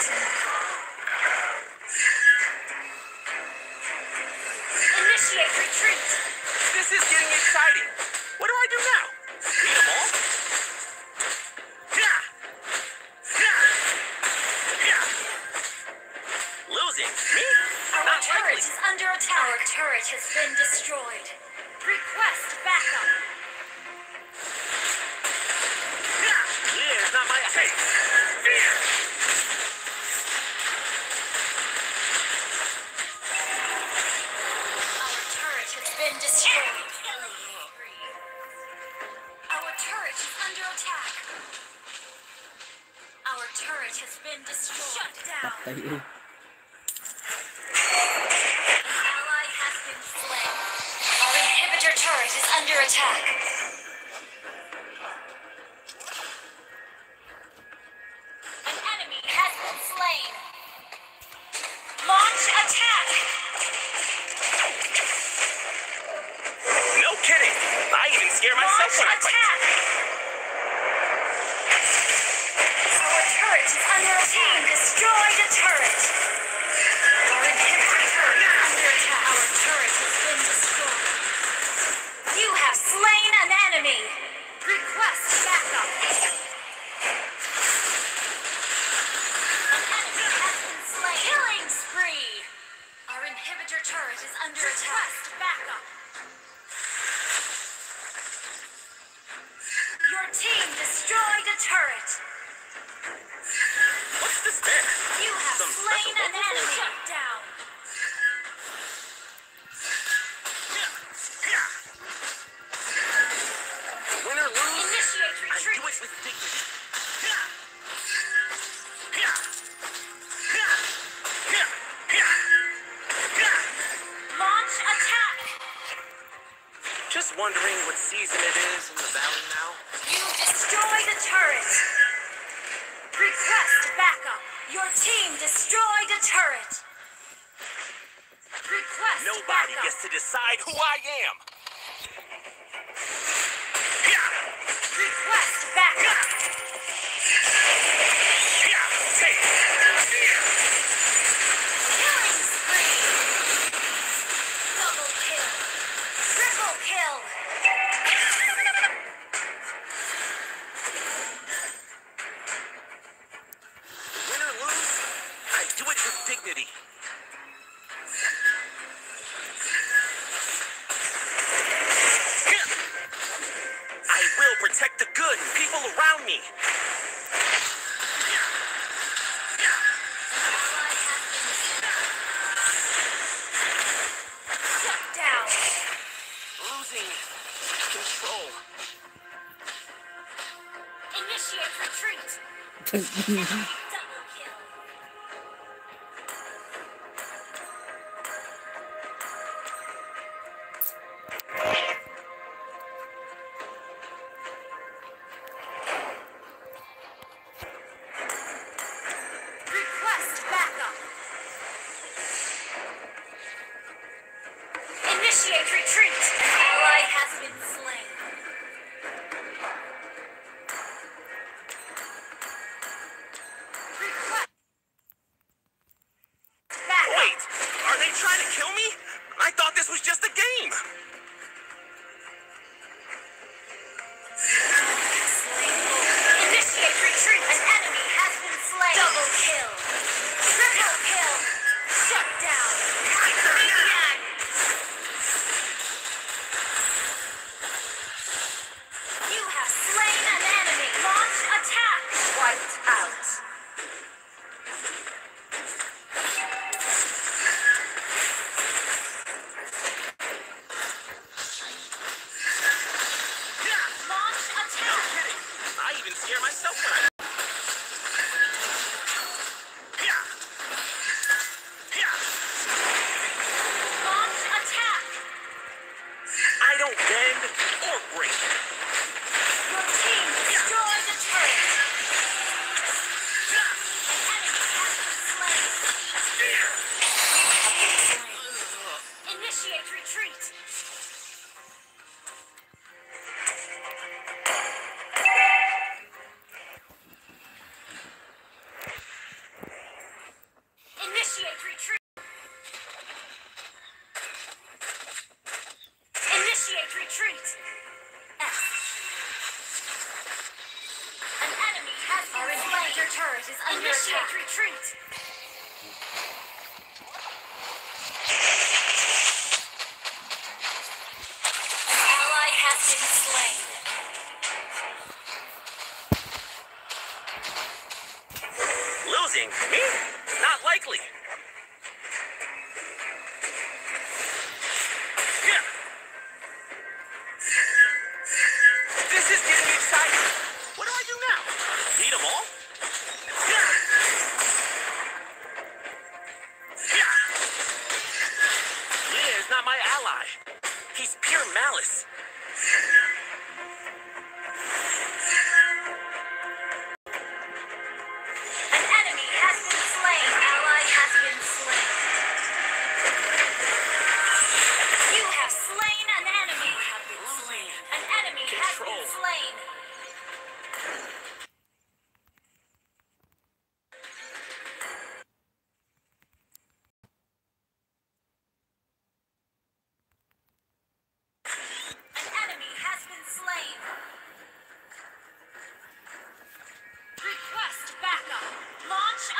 Initiate retreat. This is getting exciting. What do I do now? Beat them all? Yeah. Yeah. Yeah. Losing? Me? Our Not turret likely. is under attack. Our turret has been destroyed. Request backup. Yeah, it's not my taste. Fear. Our turret has been destroyed. Our turret is under attack. Our turret has been destroyed. Shut down. Patay eh. An ally has been slain. Our inhibitor turret is under attack. myself when I fight. Our turret is under team. Destroyed a turret. Our inhibitor turret is under attack. Our turret has been destroyed. You have slain an enemy. Request backup. An enemy has been slain. Killing spree. Our inhibitor turret is under attack. Request backup. Your team destroyed a turret. What's this then? You have Some slain special an weapon? enemy. Shut down. Win or lose, Initiate I retreat. do it with dignity. Launch attack. Just wondering what season it is in the valley now. You destroyed a turret. Request backup. Your team destroyed a turret. Request Nobody backup. gets to decide who I am. Request backup. Killing spree. Double kill. Triple kill. Win or lose, I do it with dignity. I will protect the good and people around me. Shut down. Losing control. Initiate retreat. Double kill. Request backup. Initiate retreat. An ally has been slain. Request backup. Wait, are they trying to kill me? I thought this was just a game. Initiate retreat. An enemy has been slain. Double kill. Triple kill. Shut down. Maniac. You have slain an enemy. Launch attack. Wiped out. Launch attack. I even scare myself when I... Launch attack. I don't bend or break. Your team destroyed the turret. An enemy has been slain. Initiate retreat. Initiate retreat. Initiate retreat. An enemy has been slain. Our inhibitor turret is under attack. Retreat. An ally has been slain. Losing? Me? Not likely. This is getting me excited. What do I do now? Beat them all? Leah is not my ally. He's pure malice. An enemy has been slain. Ally has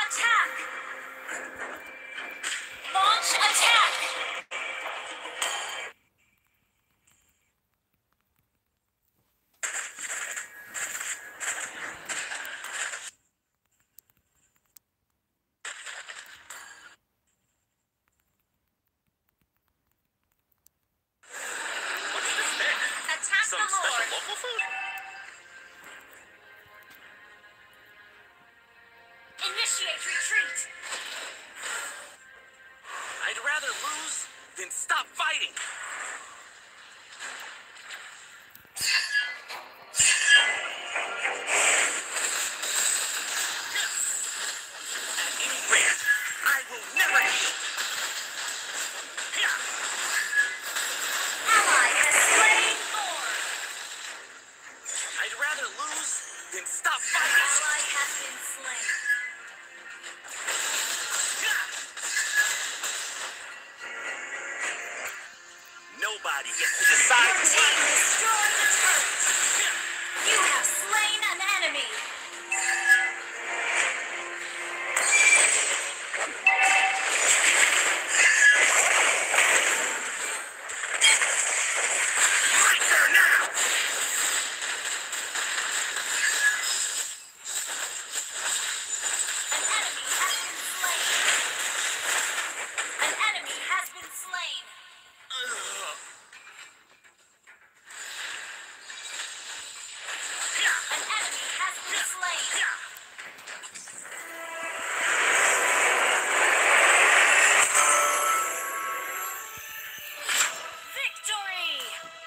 attack! Launch attack! What's this then? Attack Some the special Lord! local food? Initiate retreat! I'd rather lose than stop fighting. At any rate, I will never yield. Ally has slain Lord! I'd rather lose than stop fighting. Ally has been slain. Nobody gets to decide. Your team destroyed the turret! You have slain an enemy! My turn now. An enemy has been slain! An enemy has been slain! Victory!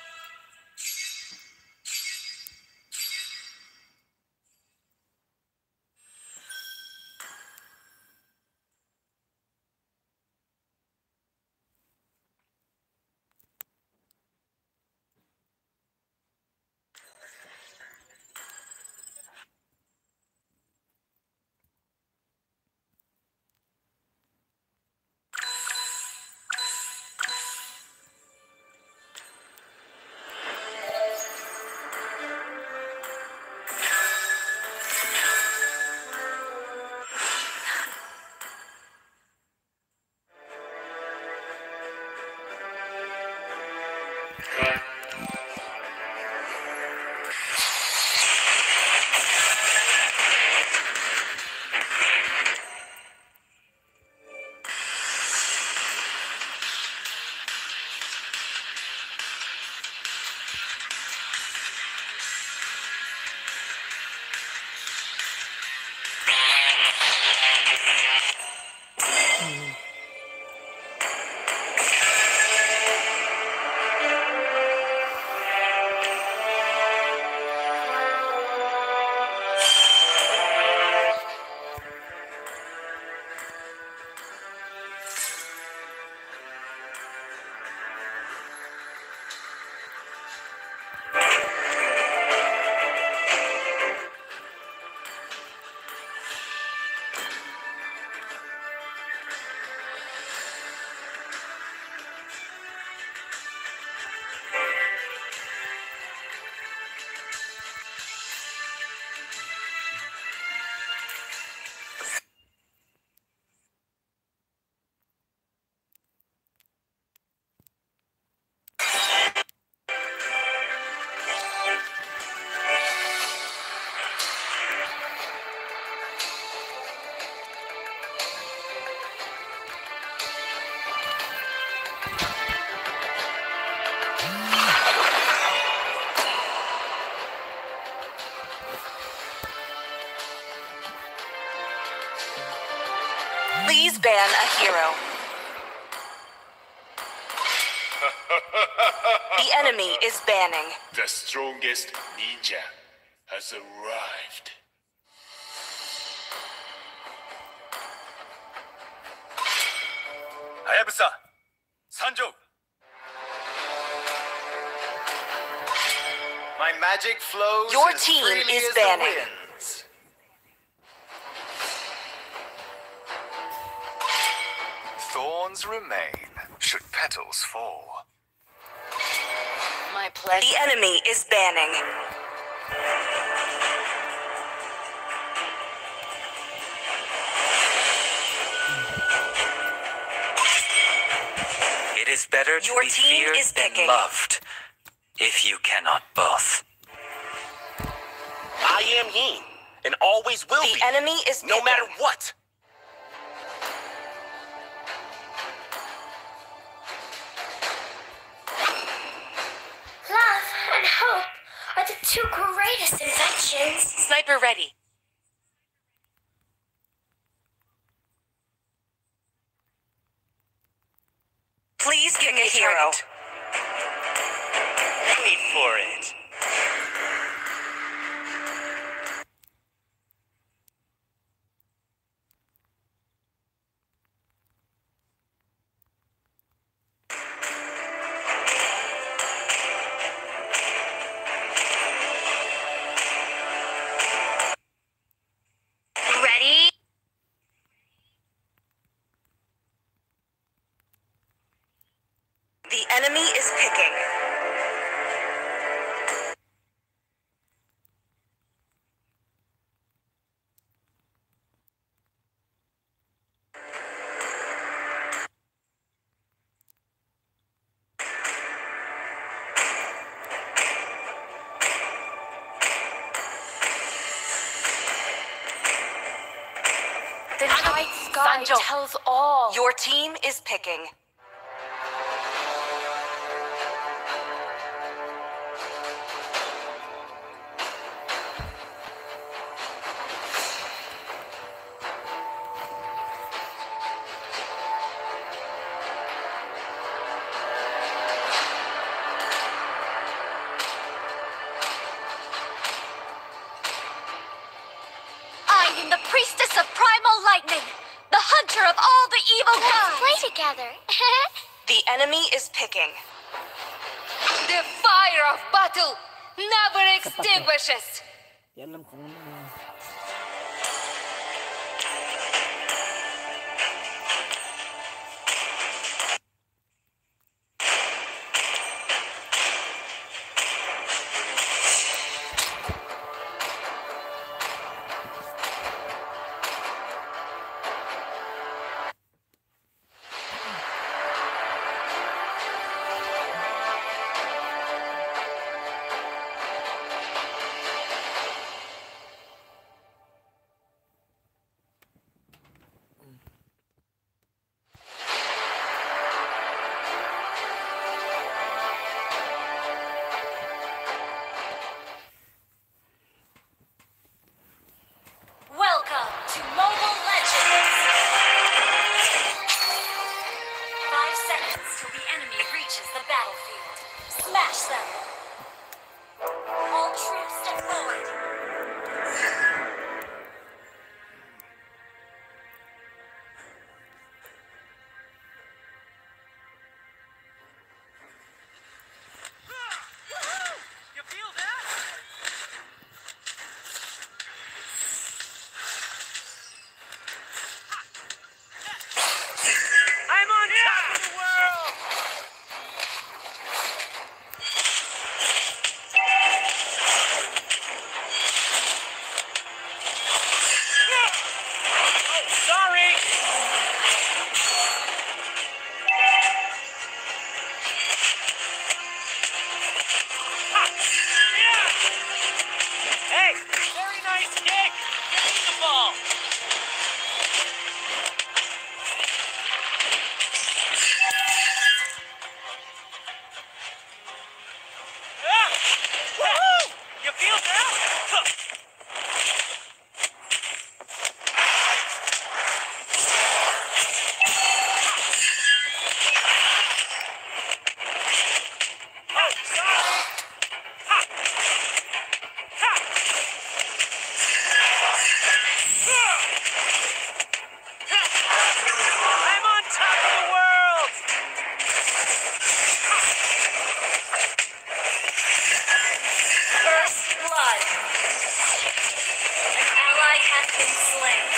Please ban a hero. The enemy is banning. The strongest ninja has arrived. Hayabusa, Sanjo. My magic flows. Your as team freely is as the banning. winds. Thorns remain should petals fall. My pleasure. The enemy is banning. better to Your be team feared is than picking. loved, if you cannot both. I am he, and always will The be. enemy is No picking. matter what. Love and hope are the two greatest inventions. Sniper ready. Please pick a hero. Wait for it. Ready? The enemy is picking. The night sky tells all. Your team is picking. I am the priestess of primal lightning, the hunter of all the evil gods. Let's play together. The enemy is picking. The fire of battle never extinguishes. Di alam kung ano. Welcome to Mobile Legends! 5 seconds till the enemy reaches the battlefield. Smash them! All troops step forward. You feel that? I'm on top of the world! Oh, sorry! Ha! Yeah! Hey, very nice kick! Give me the ball! Ah! Woohoo! You feel that? Huh. Oh, sorry! Ha! Ha! I'm on top of the world! First blood. An ally has been slain.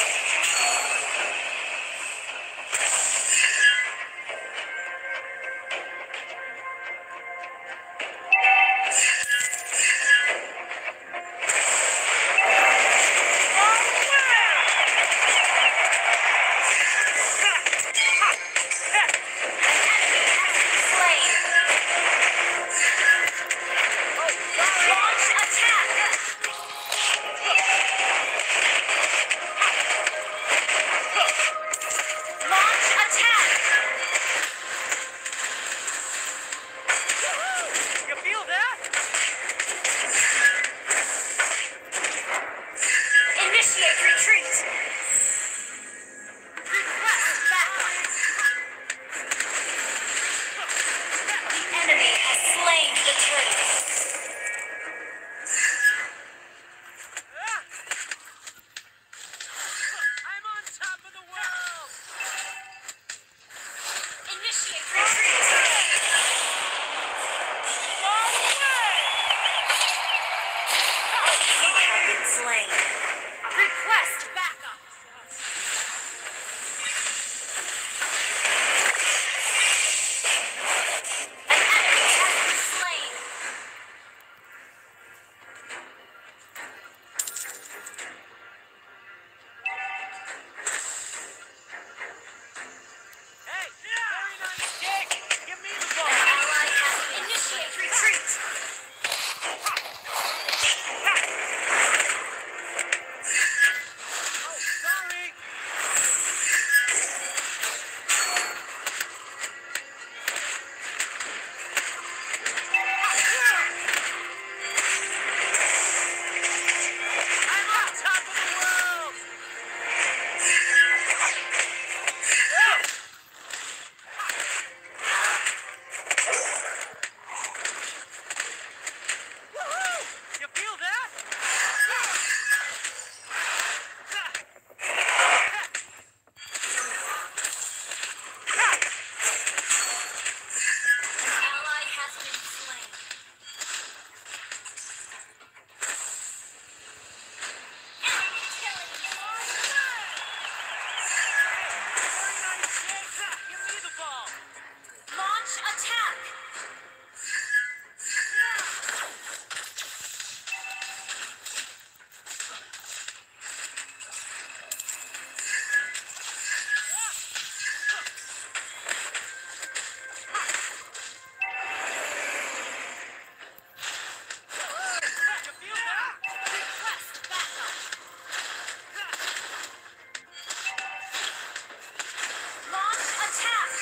attack!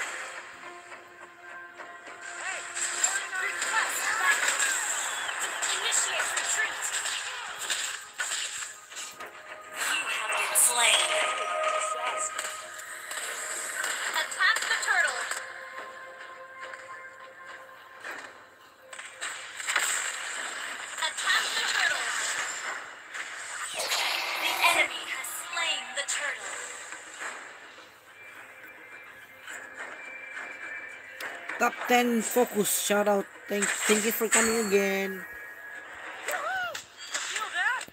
Request backup! Initiate retreat! You have been slain. Attack the turtle! Attack the turtle! The enemy has slain the turtle. Top 10 focus. Shout out. Thank you for coming again. Feel that?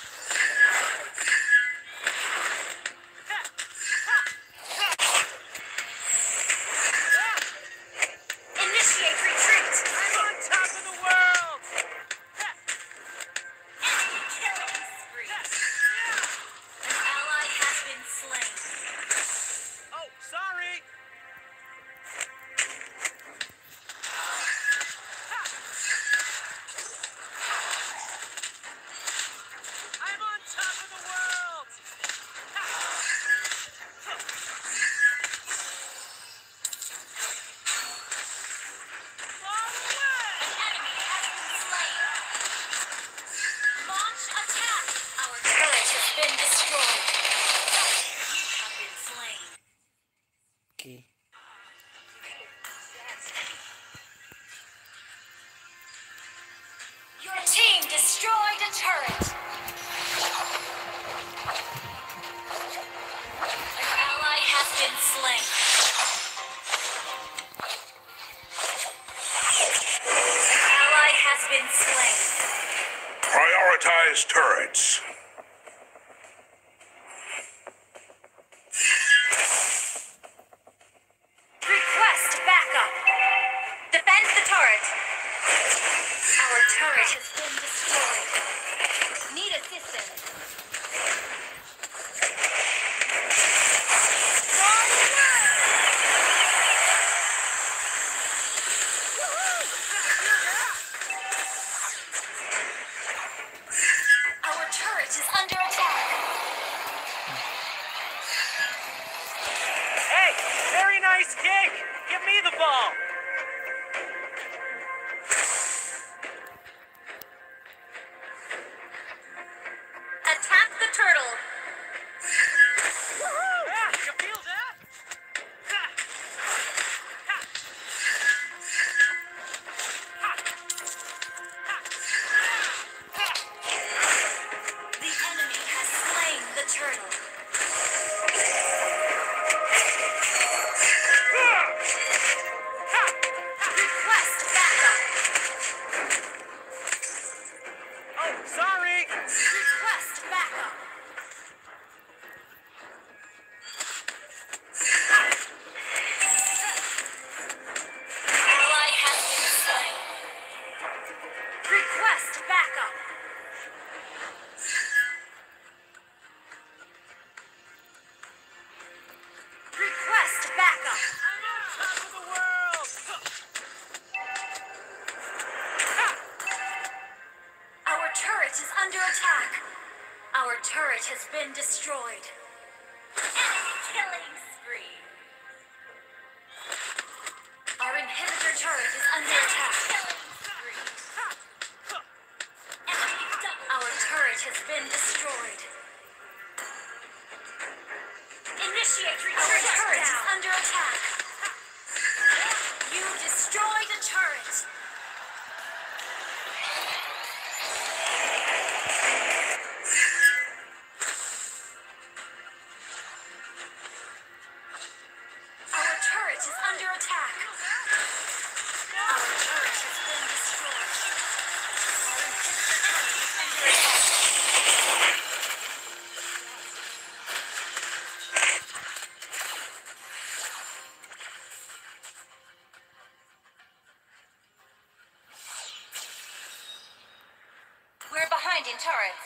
Initiate retreat! I'm on top of the world! Enemy killing spree! An ally has been slain. Oh, sorry! I'm on top of the world! Long way! An enemy has been slain. Launch attack! Our turret has been destroyed. You have been slain. Okay. Your team destroyed a turret. An ally has been slain. An ally has been slain. Prioritize turrets. Request backup. Defend the turret. Our turret has been destroyed. Need assistance. Our turret is under attack. Hey, very nice kick! Give me the ball! Attack the turtle. Ah, you feel that? Ha! Ha! Ha! Ha! The enemy has slain the turtle. Request backup. Oh, sorry! Request backup. Ally has been slain. Request backup. Request backup. I'm on top of the world! Our turret is under attack. Our turret has been destroyed. Enemy killing spree. Our inhibitor turret is under attack. Our turret has been destroyed. Initiate retreat. Our turret is under attack. You destroyed a turret. Our turret is under attack. Our turret has been destroyed. Our inhibitor turret is under attack. We're behind in turrets.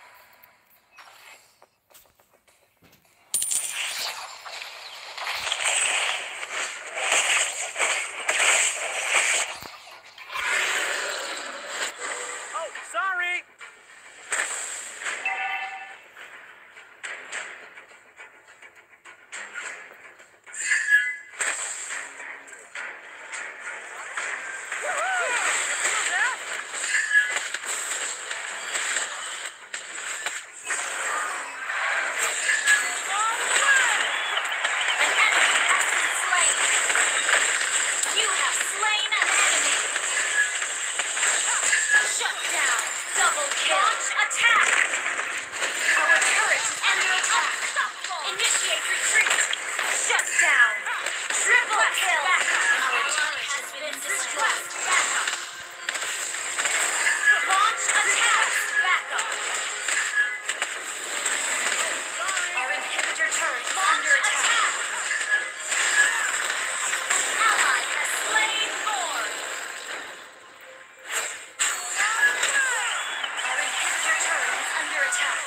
Oh, sorry! You have slain an enemy. Shut down. Double kill. Launch attack. Our turret is under attack. Initiate retreat. Shut down. Triple kill. Our turret has been destroyed. Launch attack. Backup. Our inhibitor turret is under attack. Ally has slain Thor. Our inhibitor turret is under attack.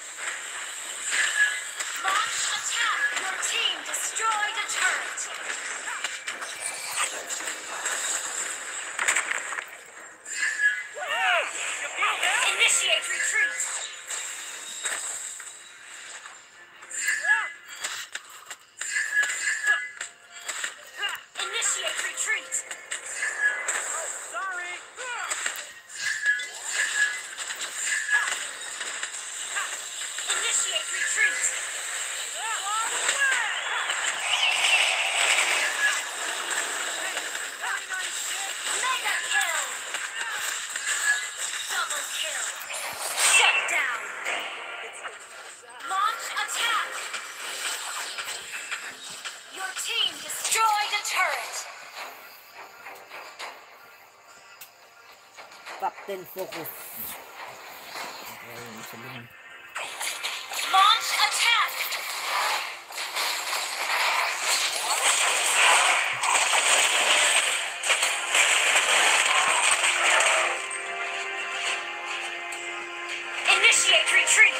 Launch attack. Your team destroyed a turret. Initiate retreat. Initiate retreat. Sorry. Initiate retreat. Mega kill. Double kill. Shut down. Launch attack. Your team destroyed a turret. Captain Focus. Launch attack. Initiate retreat.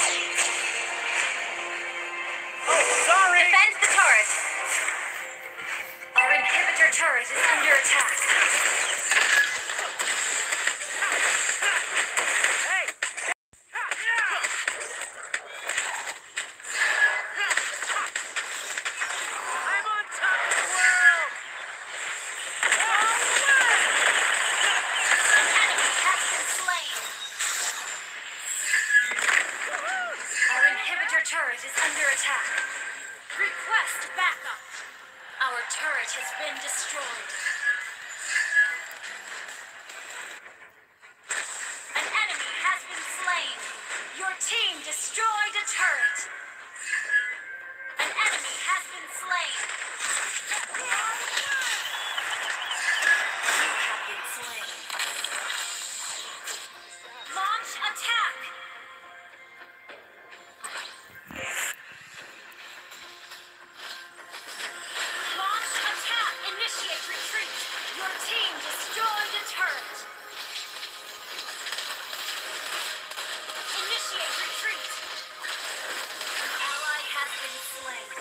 Sorry. Defend the turret. Our inhibitor turret is under attack. I'm on top of the world. An enemy has been slain. Our inhibitor turret is under attack. Request backup. Our turret has been destroyed. An enemy has been slain. Your team destroyed a turret. An enemy has been slain. You have been slain. Launch attack. Launch attack. Initiate retreat. Your team destroyed a turret. Initiate retreat. An ally has been slain.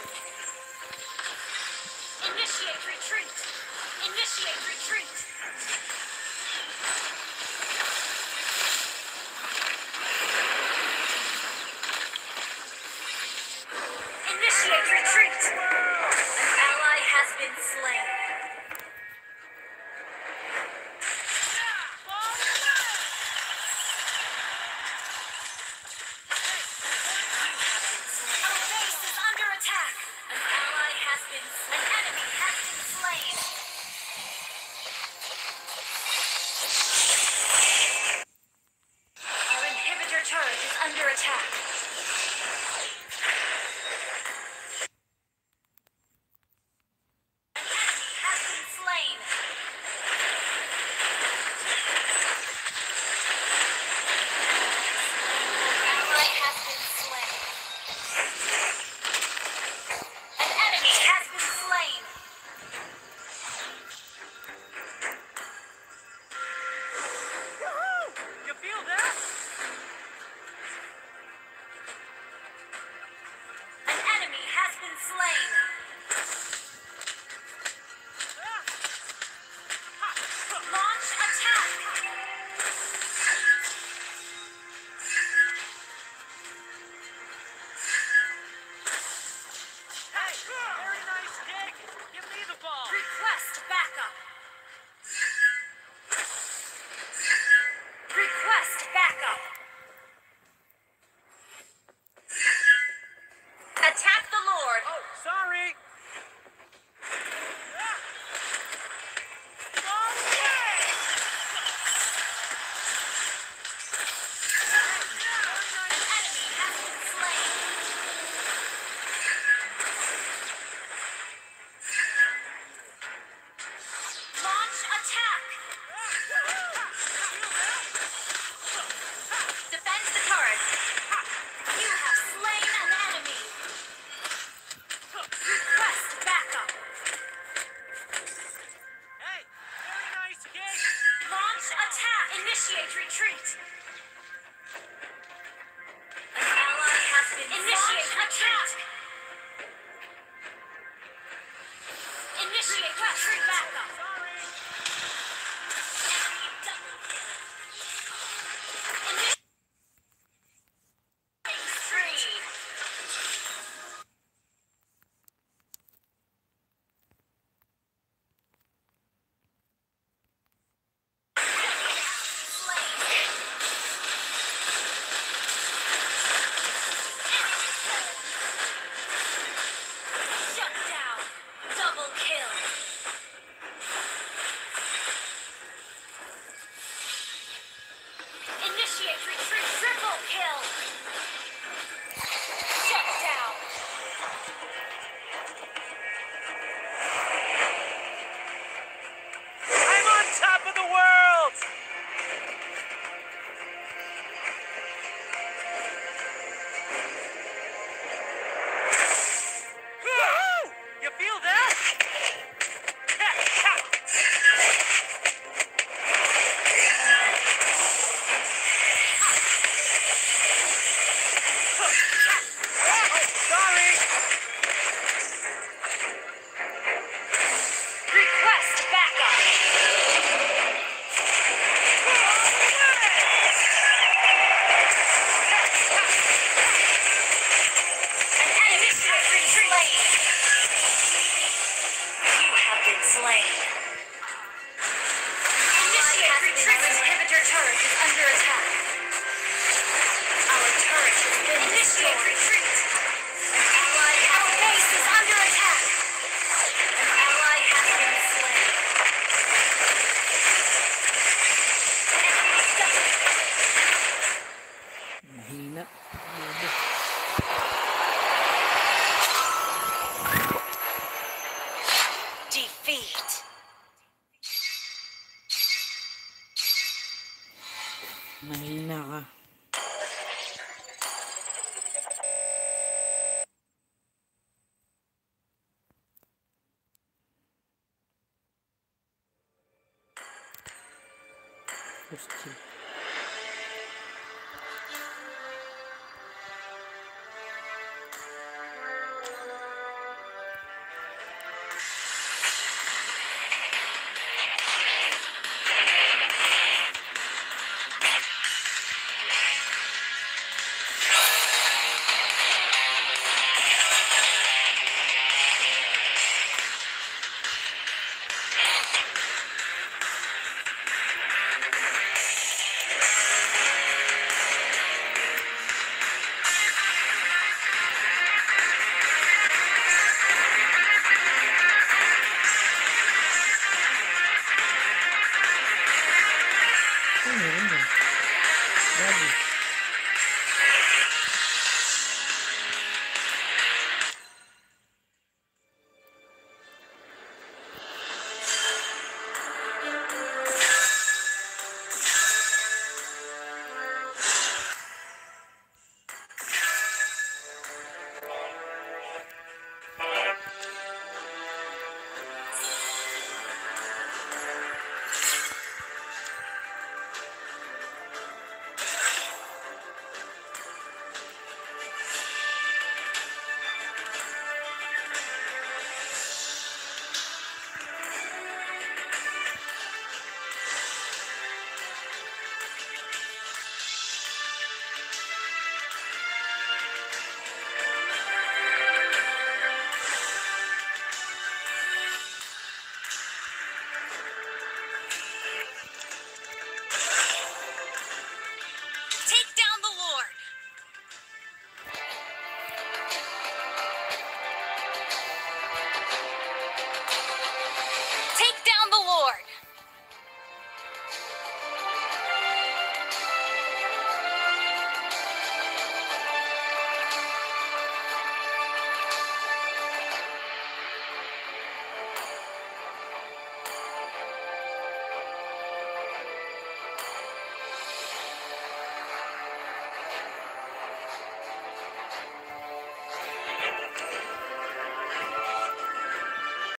Initiate retreat. Initiate retreat. Initiate retreat. An ally has been slain. Our base is under attack. An ally has been slain. An enemy has been slain. retreat. An ally has been initiate retreat. Initiate retreat backup. Enemy double kill. Initiate spree. Shut down. Double kill. Initiate retreat. Triple kill. Shut down. I'm on top of the world! Woo! You feel that? Sorry! Request backup. An enemy has been slain. You have been slain. Initiate retreat. Inhibitor turret is under attack. Our turret has been initiate retreat. An ally has our base is under attack. An ally has been slain. Enemy double Mahina. defeat. Mahina ka. Gusto.